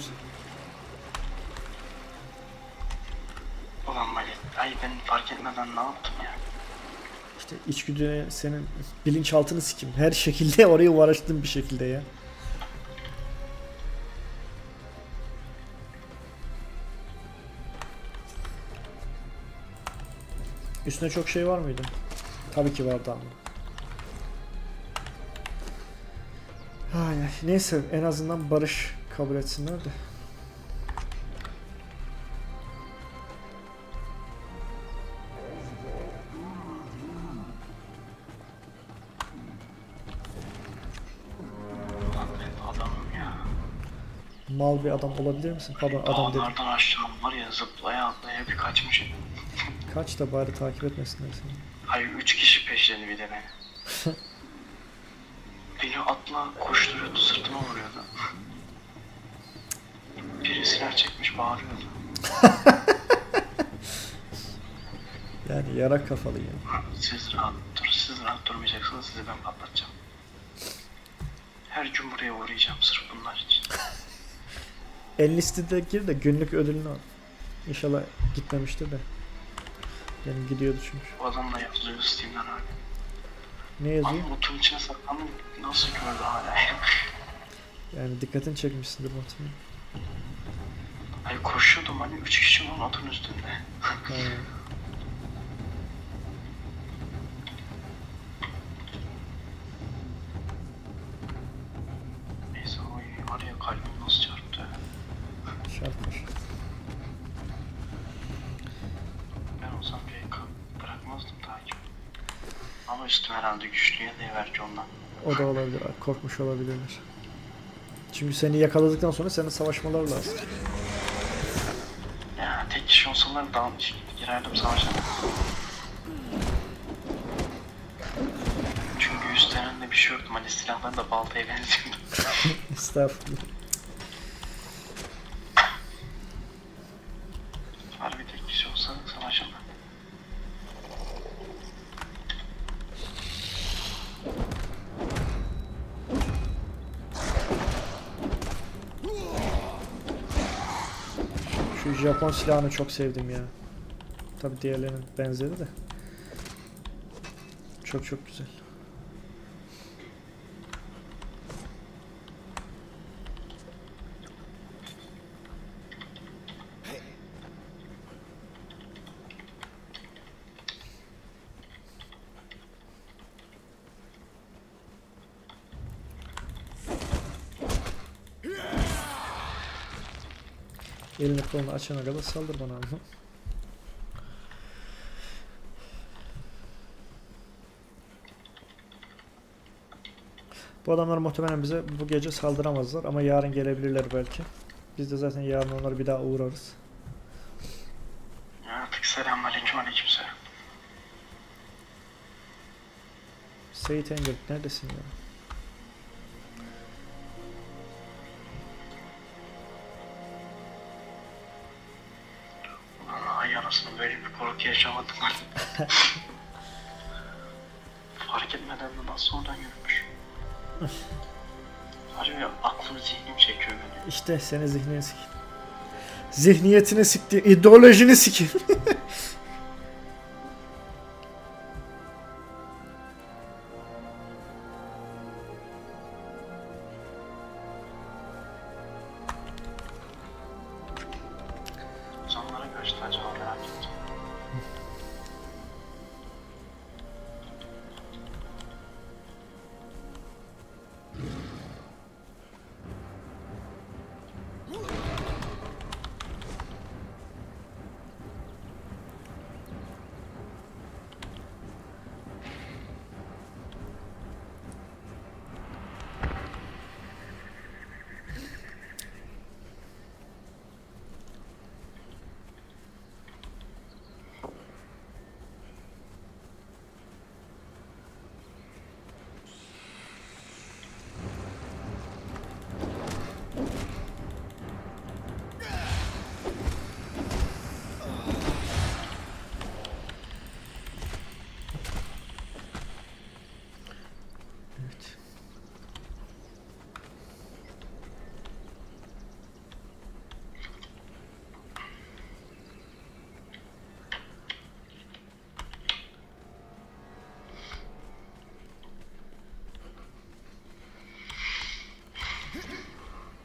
Ulan Mali, ay ben fark etmeden ne yaptım ya? İşte içgüdüne senin bilinçaltını sikim. Her şekilde oraya uğraştın bir şekilde ya. Üstüne çok şey var mıydı? Tabii ki vardı ama. Ay, ay. Neyse en azından barış kabul etsinler de. Ulan ben adamım ya. Mal bir adam olabilir misin? Pardon adam dedim. Dağlardan aşağı var ya, zıplaya atlaya bir kaçmışım. Kaç da bari takip etmesinler seni. Hayır, üç kişi peşledi bir de beni. Beni atla koşturuyordu, sırtıma vuruyordu. Biri silah çekmiş, bağırıyordu. Yani yara kafalı ya. Siz rahat dur, siz rahat durmayacaksınız, sizi ben patlatacağım. Her gün buraya uğrayacağım sırf bunlar için. Enlisted'e gir de günlük ödülünü al. İnşallah gitmemiştir de. Benim gidiyordu çünkü. Bu adamla yazıyor Steam'den abi. Ne yazıyor? Ama otun içine saklandım, nasıl gördü hala? Yani dikkatini çekmişsindir muhtemelen. Hayır, koşuyordum hani, üç kişi var atın üstünde. Ha. Neyse, oy var ya, kalbim nasıl çarptı. Şartlar. Ben olsam pek bırakmazdım takip. Ama üstüm herhalde güçlüye diye belki ondan. O da olabilir. Korkmuş olabilirler. Çünkü seni yakaladıktan sonra seninle savaşmaları lazım. Ya tek kişi olsalar dalmış girerdim savaşa. Çünkü üstlerinde bir şey yoktu, hani silahları da baltaya benziyordu. Estağfurullah. Harbi tek kişi olsa savaşamam. Şu Japon silahını çok sevdim ya. Tabi diğerlerinin benzeri de. Çok çok güzel. Elini kolunu açana kadar saldır bana abi. Bu adamlar muhtemelen bize bu gece saldıramazlar ama yarın gelebilirler belki. Biz de zaten yarın onları bir daha uğrarız. Artık selamünaleyküm, aleykümselam. Seyit Engel neredesin ya? Ulan ay anasını, böyle bir korku yaşamadım ben. Fark etmeden de nasıl oradan yürümüş. Harbi aklım zihnim çekiyor beni. İşte seni zihnine sikeyim. Zihniyetini sikti, ideolojini sikeyim.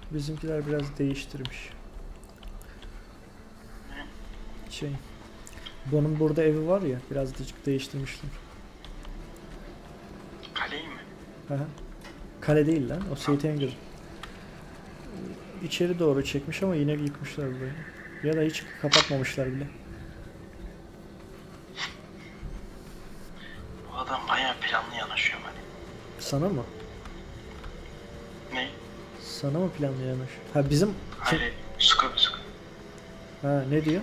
Bizimkiler biraz değiştirmiş. Şey, Bon'un burada evi var ya, birazcık değiştirmişler. Kaleyi mi? Aha. Kale değil lan, o Seyit Engel. İçeri doğru çekmiş ama yine yıkmışlar burayı. Ya da hiç kapatmamışlar bile. Bu adam bayağı planlı yanaşıyor hani. Sana mı? Ne? Sana mı planlayamış? Ha bizim... Kim? Hayır, sıkı bir sıkı. Ha ne diyor?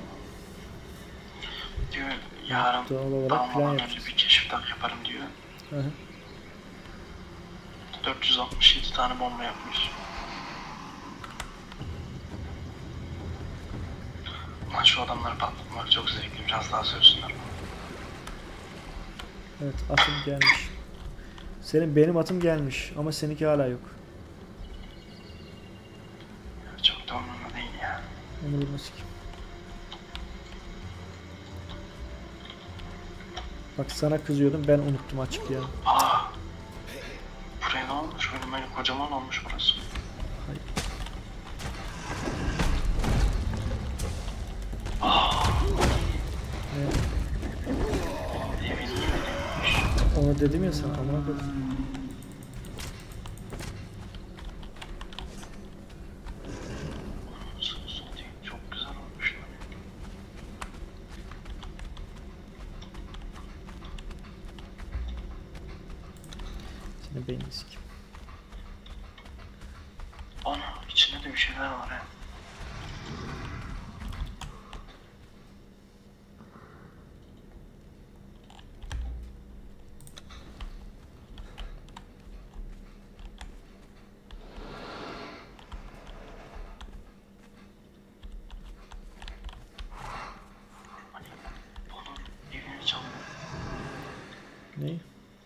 Diyor yarın Doğal olarak plan almadan önce yapacağız. bir keşif daha yaparım diyor. Hı hı. dört yüz altmış yedi tane bomba yapmış. Lan şu adamları patlatmak çok zevkli, biraz daha sürsünler. Evet, atım gelmiş. Senin benim atım gelmiş ama seninki hala yok. Çok da umurumda değil ya. Umurumda sikim. Bak sana kızıyordum, ben unuttum açık ya. Aa! Buraya ne olmuş? Böyle böyle kocaman olmuş burası. Hayır. Aa! Evet, Evi niye verilmiş? onu dedim ya sana, amına koyayım. Çok güzel olmuş lan. Senin beynini sikim. Ana içinde de bir şeyler var ha. Hani onun evini çalıyor. Ne?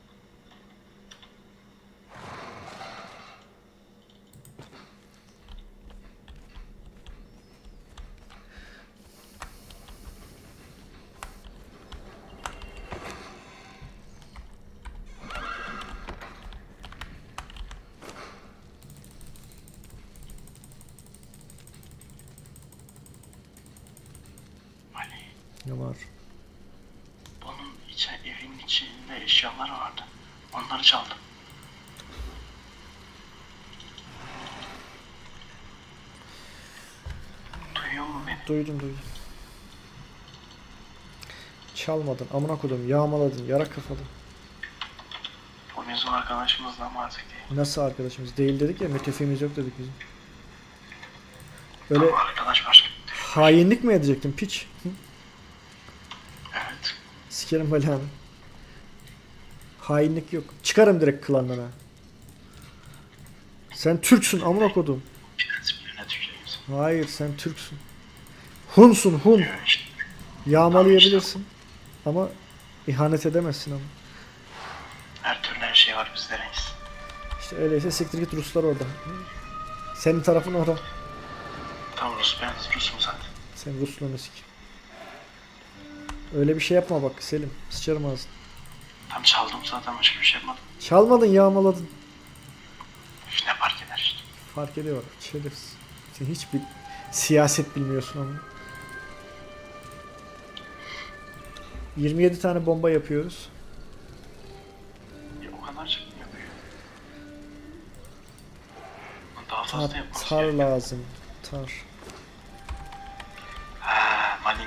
Hani Ne var? onun içi, evin içinde eşyalar vardı. Onları çaldım. Duyuyor mu beni? Duydum duydum. Çalmadın, amına koydum, yağmaladın, yara kafalı. O bizim arkadaşımızdan bahsediyor. Nasıl arkadaşımız? Değil dedik ya, müttefiğimiz yok dedik bizim. Öyle Ama arkadaş başka. hainlik mi edecektin piç? Hı? Evet. Sikerim belanı. Hainlik yok. Çıkarım direkt klandan ha. Sen Türksün amına kodum. Prensiplerine tükürüyoruz. Hayır sen Türksün. Hunsun hun. Diyor işte. Yağmalayabilirsin. Ama ihanet edemezsin ama. Her türlü her şey var bizde reis. İşte öyleyse siktir git, Ruslar orada. Senin tarafın orada. Tam Rus, ben Rus'um zaten. Sen Rusluğunu sik. Öyle bir şey yapma bak Selim. Sıçarım ağzını. Tam çaldım zaten, başka bir şey yapmadım. Çalmadın, yağmaladın. Üf, ne fark eder işte. Fark ediyor. Şerefsiz. Sen hiç bir siyaset bilmiyorsun ama. yirmi yedi tane bomba yapıyoruz. Ya, o kadar çok mu yapıyor? Daha Tar, fazla yapması tar gerekiyor. lazım. Tar. Ha, Mali.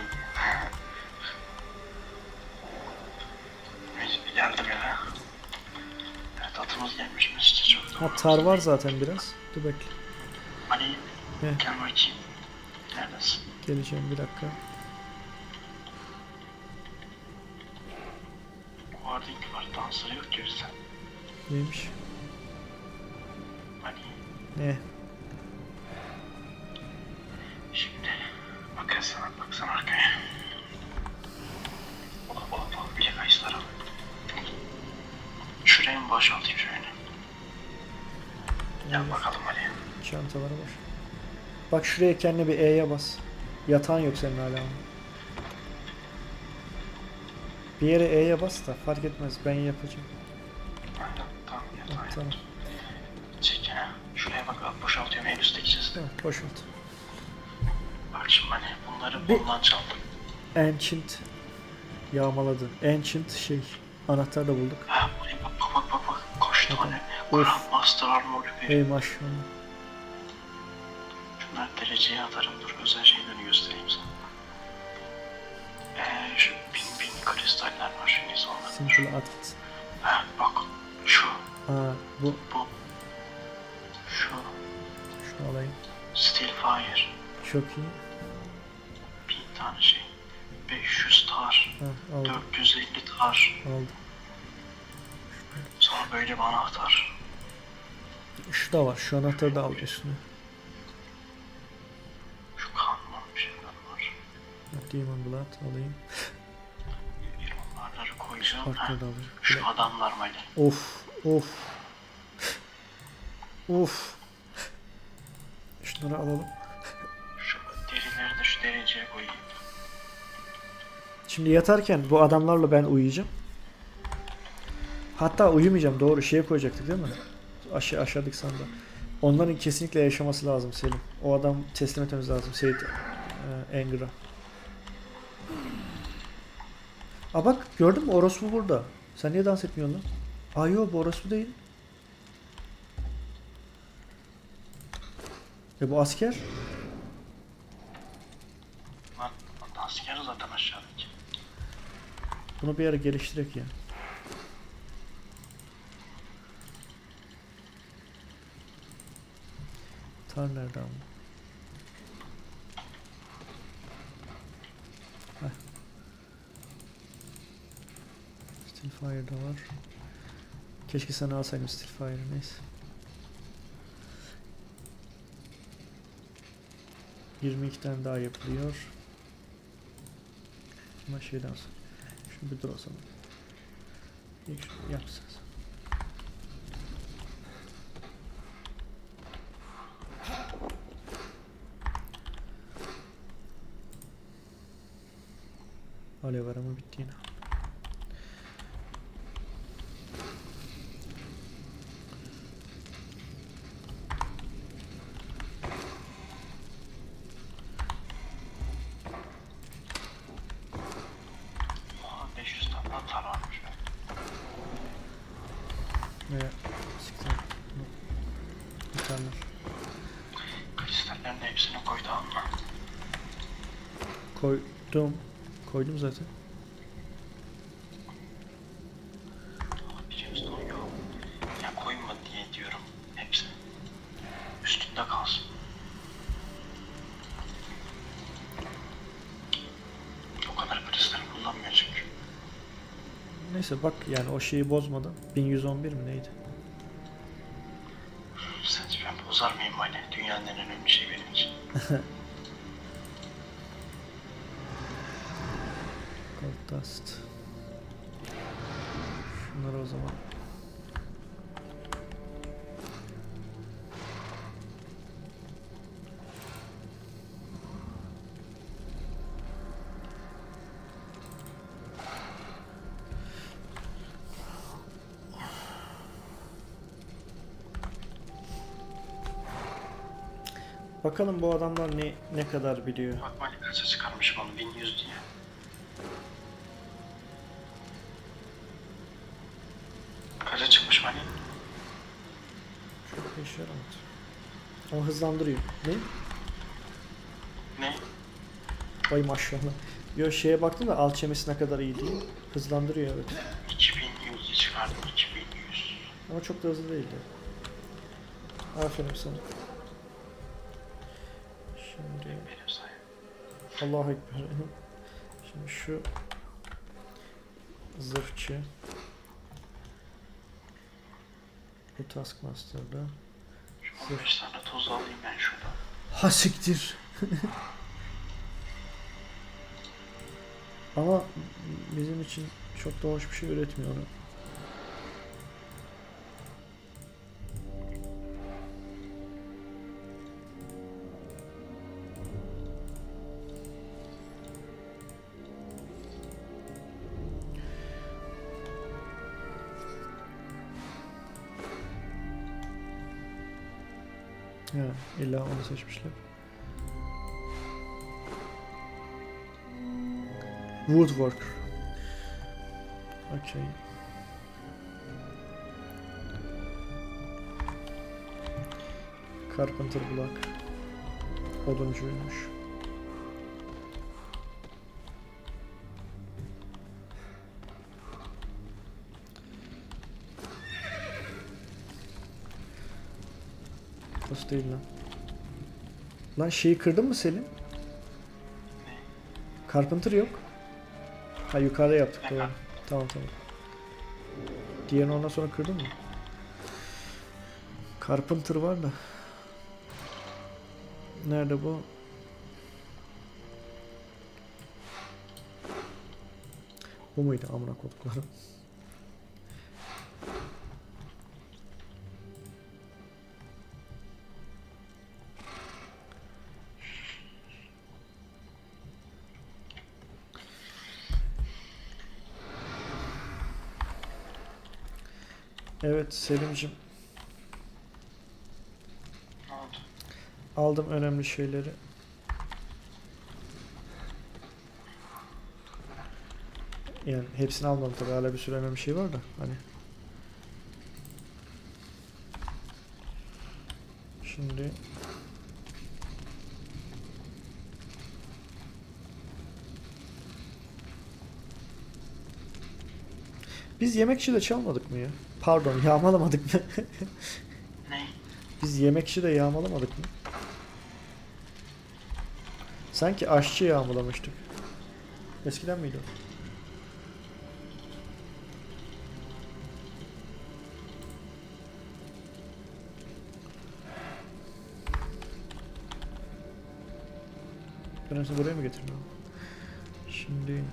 Geldim eve. Evet, atımız gelmişmiş işte çok. Ha tar var zaten biraz. Dur bekle. Mali, Heh. gel bakayım. Neredesin? Geleceğim bir dakika. Guardian var, dansları yok ki bizde. Neymiş? Mali, Ne? şimdi bakarsan baksana arkaya. Ola ola ola, bile kayıslar al. Şuraya mı boşaltayım şöyle? Gel bakalım Mali. Çantaları boş. Bak şuraya kendine bir E'ye bas. Yatağın yok senin hala ama. Bir yere E'ye bas da fark etmez, ben yapacağım. Aynen, tamam Ha, yatağa. tamam. Çek ya. Şuraya bak abi, boşaltıyorum en üstteki chest'i. Tamam, boşalt. Bak şimdi hani bunları Bir- bundan çaldım. Ancient yağmaladı. Ancient şey anahtar da bulduk. Ha buraya bak bak bak bak bak. Kaç tane Of. Grand Master Armor bir. Ey maşallah. Şunları dereceye atarım, dur özel şeylerini göstereyim sana. Eee şu bin bin kristaller var, şu neyse onlar. Simple at. Ha bak şu, Aa bu. bu, şu, Şunu alayım. Steel Fire, Çok iyi. bin tane şey, beş yüz tar, Ha, aldım. dört yüz elli tar, Aldım. sonra böyle bir anahtar. Şu da var. Şu anahtarı da al üstüne. Şu kanma bir şeyler var. Demon Blood alayım. Onları koyacağım. Ha, Farklı da alayım. şu adamlar mali. Of of. Of. Şunları alalım. Şu derileri de şu dereceye koyayım. Şimdi yatarken bu adamlarla ben uyuyacağım. Hatta uyumayacağım, doğru şeye koyacaktık değil mi? Aşağı aşağıdaki sandığa. Onların kesinlikle yaşaması lazım Selim. O adam teslim etmemiz lazım Seyit e, Enger'a. Aa bak gördün mü, orospu burada. Sen niye dans etmiyorsun lan? Aa yok, bu orospu değil. E bu asker. Lan asker zaten aşağıdaki. Bunu bir ara geliştirek ya. Tar nerede ama? Heh. Steel Fire'da var. Keşke sana alsaydım Steel Fire'ı, neyse. yirmi iki tane daha yapılıyor. Ama şeyden sonra. Şunu bir dur o zaman. İlk şunu yapsın. Alev var ama bitti yine. Oha beş yüz tane daha tar varmış. Veya siktir. Biterler. Kristallerin hepsini koy, tamam mı? Koydum. Koydum zaten. Birimizde o yok. Ya koyma diye diyorum. Hepsi üstünde kalsın. O kadar kristal kullanmıyor çünkü. Neyse bak yani o şeyi bozmadan. bin yüz on bir mi neydi? Sence ben bozar mıyım hani? Dünyanın en önemli şeyi benim için. Gold Dust. Şunları o zaman. Bakalım bu adamlar ne ne kadar biliyor. Bak Mali kaça çıkarmışım onu, bin yüz diye. Kaça çıkmış Mali? Çok işe yaramadı. Ama hızlandırıyor. Ne? Ne? Vay maşallah. Yo şeye baktım da alchemist ne kadar iyi değil. Hızlandırıyor evet. iki bin yüz'e çıkardım, iki bin yüz. Ama çok da hızlı değildi. Aferin sana. Şimdi Benim sayem. Allahu Ekber. Şimdi şu zırhçı. Bu Taskmaster'da. Şu on beş tane toz alayım ben şuradan. Ha siktir. Ama bizim için çok da hoş bir şey üretmiyor onu. Ha, illa onu seçmişler. Woodworker. Okay. Carpenter Block. Oduncuymuş. Nasıl değil lan? Lan şeyi kırdın mı Selim? Carpenter yok. Ha yukarıda yaptık doğru. Tamam tamam. Diğerini ondan sonra kırdın mı? Carpenter var da. Nerede bu? Bu muydu amına koduklarım? Evet Selim'cim. Ne oldu? Aldım önemli şeyleri. Yani hepsini almadım tabii, hala bir sürü önemli şey var da hani. Şimdi biz yemekçi de çalmadık mı ya? Pardon, yağmalamadık mı? Ne? Biz yemekçi de yağmalamadık mı? Sanki aşçı yağmalamıştık. Eskiden miydi o? Ben hepsini buraya mı getirdim? Şimdi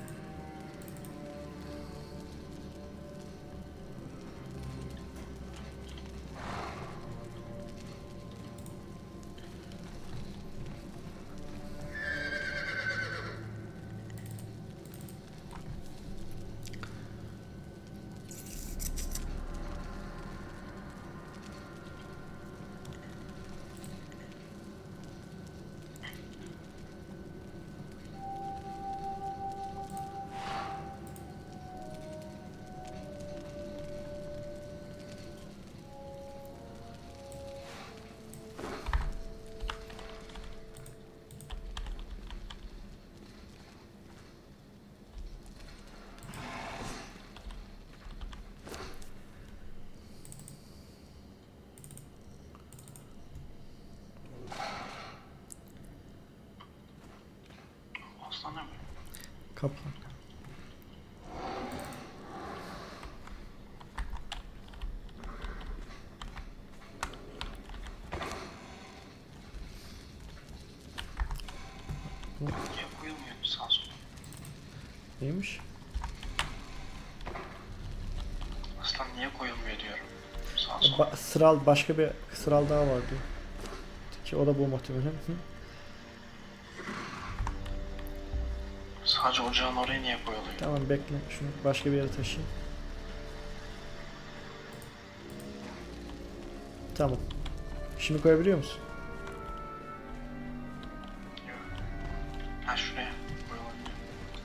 Aslanım. kaplan. Niye koyulmuyor sağ sola? Neymiş? Aslan niye koyulmuyor diyorum. Sağ sola. Ba sıral başka bir sıral daha vardı. Ki o da bu muhtemelen. Hı? Sadece ocağın oraya niye koyuluyor? Tamam bekle. Şunu başka bir yere taşıyayım. Tamam. Şimdi koyabiliyor musun? Yok. Ha şuraya koyulabiliyor.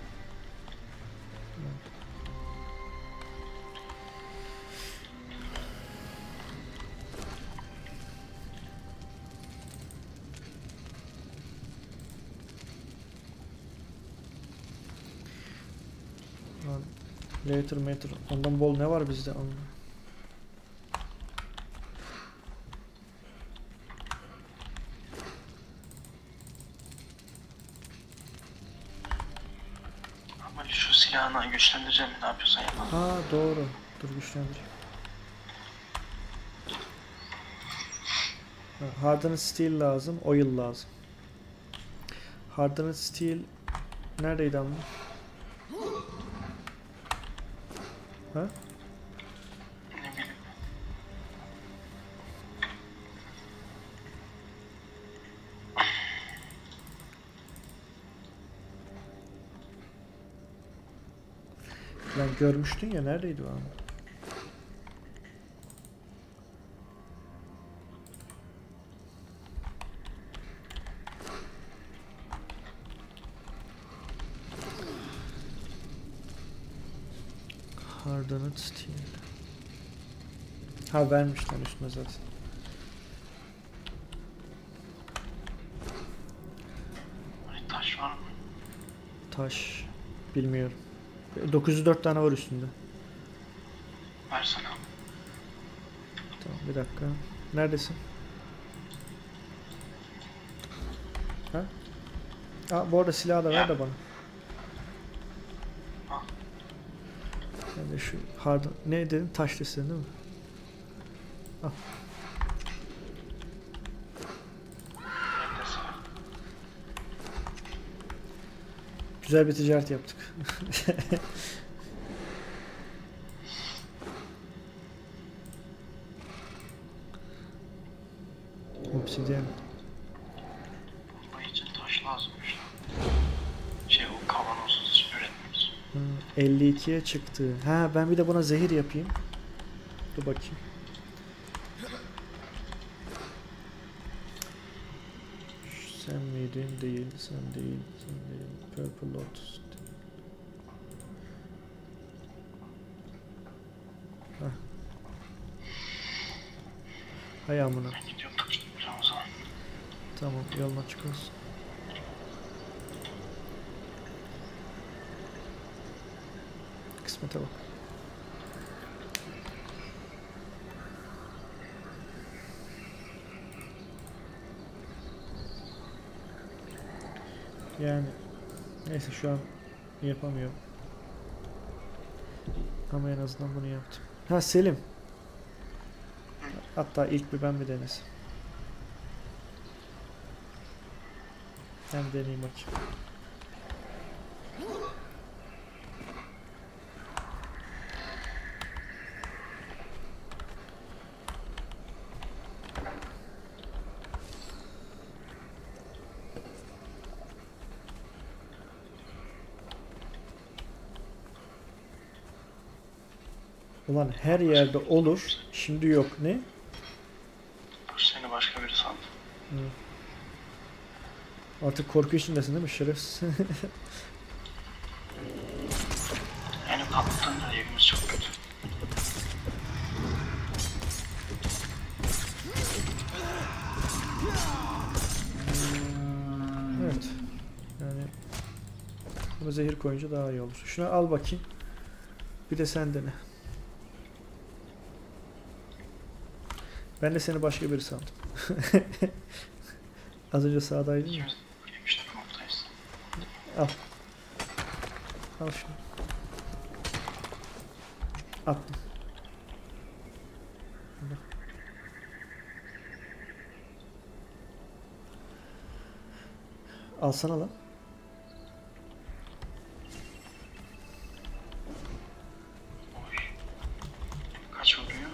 Lan, later matter. Ondan bol ne var bizde? Anladım. Ama şu silahını güçlendireceğim, ne yapıyorsan yap. Ha doğru. Dur güçlendir. Ha, hardened steel lazım. Oil lazım. Hardened steel neredeydi ama? Ha? Ne bileyim. Lan görmüştün ya, neredeydi o ama? Hardened steel. Ha vermiş lan üstüne zaten. Hani taş var mı? Taş. Bilmiyorum. dokuz yüz dört tane var üstünde. Versene. Tamam bir dakika. Neredesin? Ha? Aa, bu arada silahı da ver Ya. de bana. Al. Ben de şu hard ne dedin? Taş desin değil mi? Al. Neredesin? Güzel bir ticaret yaptık. Obsidian. Bu için taş lazımmış lan. Şey o kavanozsuz üretmiyoruz. Hı, elli ikiye çıktı. Ha ben bir de buna zehir yapayım. Dur bakayım. Sen miydin? Değil. Sen değil. Sen değil. Purple Lotus. Hah. Hay amına. Ben gidiyorum tutacağım o zaman. Tamam yolun açık olsun. Kısmete bak. Yani neyse şu an yapamıyorum. Ama en azından bunu yaptım. Ha Selim. Hatta ilk bir ben bir denesin. Ben deneyeyim bakayım. Ulan her yerde olur. Şimdi yok. Ne? Bu seni başka biri sandı. Hı. Artık korku içindesin değil mi şerefsiz? Yani kaptan da evimiz çok kötü. Evet. Yani buna zehir koyunca daha iyi olur. Şunu al bakayım. Bir de sen dene. Ben de seni başka biri sandım. Az önce sağdaydın ya. İkimiz yemiş takımdayız. Al. Al şunu. Attım. Burada. Alsana lan. Oy. Kaç oluyor?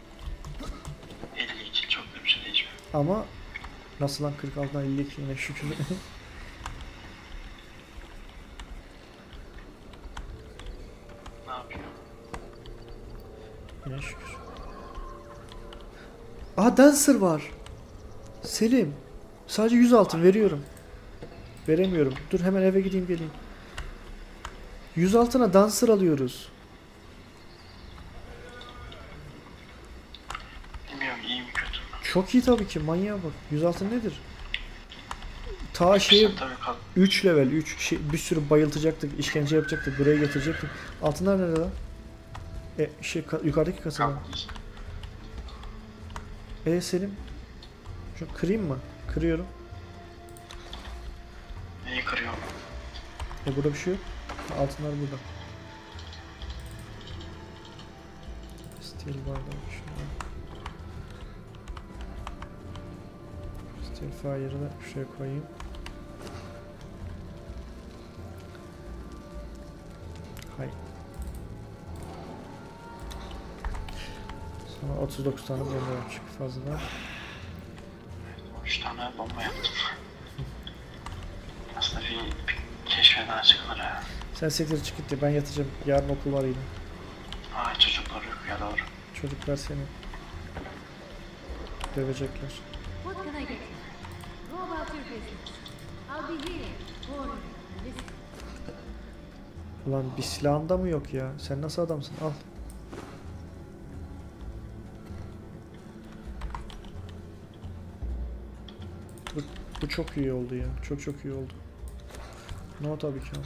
elli iki, çok da bir şey değişmiyor. Ama nasıl lan kırk altıdan elli iki yine şükür. Ne yapıyor? Yine şükür. Aha Dancer var. Selim. Sadece yüz altın veriyorum. Veremiyorum. Dur hemen eve gideyim geleyim. yüz altına Dancer alıyoruz. Bilmiyorum iyi mi kötü mü? Çok iyi tabii ki. Manyağa bak. yüz altın nedir? Ta şey Sen tabii kal. üç level üç şey, bir sürü bayıltacaktık, işkence yapacaktık, buraya getirecektik. Altınlar nerede lan? E şey ka- yukarıdaki kasada. Kalktınız. E Selim. Şu kırayım mı? Kırıyorum. Neyi kırıyor? E burada bir şey yok. Altınlar burada. Steel bardak şurada. Steel fire'ı da şuraya koyayım. Hay. Sonra otuz dokuz tane bomba yapacak fazladan. üç tane bomba yaptım. Aslında bir, bir keşfeden çıkılır ha. Sen sektir çık git de ben yatacağım. Yarın okul var yine. Ay çocuklar yok ya doğru. Çocuklar seni dövecekler. What can I get you? Go about your business. I'll be here, warning and listening. Ulan bir silahın da mı yok ya? Sen nasıl adamsın? Al. Bu, bu çok iyi oldu ya. Çok çok iyi oldu. No tabii ki ama.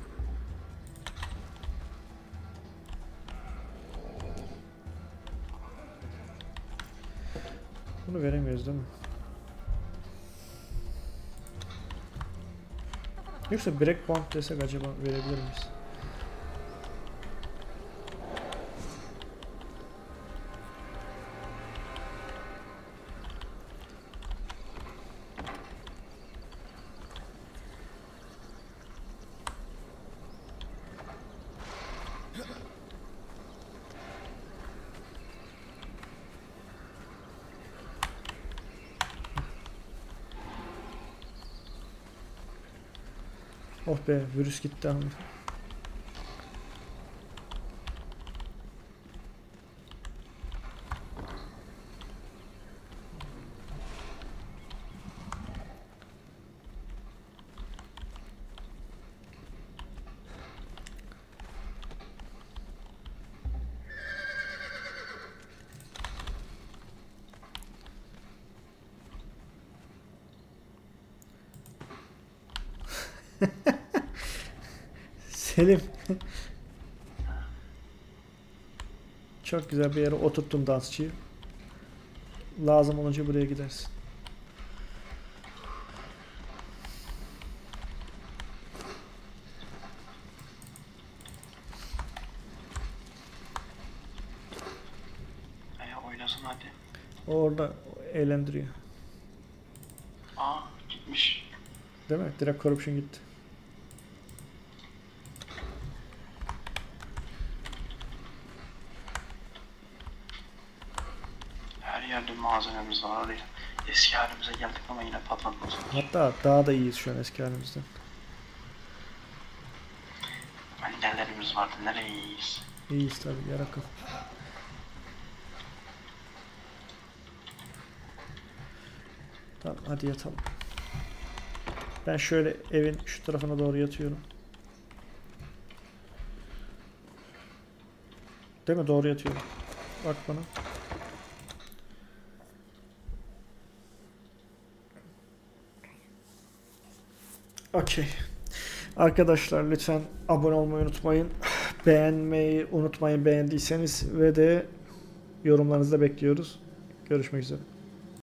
Bunu veremiyoruz değil mi? Yoksa breakpoint desek acaba verebilir miyiz? Oh be, virüs gitti ama. Selim. Çok güzel bir yere oturttum dansçıyı. Lazım olunca buraya gidersin. E, oynasın hadi. O orada eğlendiriyor. Aa gitmiş. Değil mi? Direkt corruption gitti. Her yerde malzememiz var oraya. Eski halimize geldik ama yine patlatmaz. Hatta daha da iyiyiz şu an eski halimizden. Hani nelerimiz vardı, nereye iyiyiz? İyiyiz tabii, yarakıl. Tamam, hadi yatalım. Ben şöyle evin şu tarafına doğru yatıyorum. Değil mi? Doğru yatıyorum. Bak bana. Okey. Arkadaşlar lütfen abone olmayı unutmayın. Beğenmeyi unutmayın beğendiyseniz ve de yorumlarınızı da bekliyoruz. Görüşmek üzere.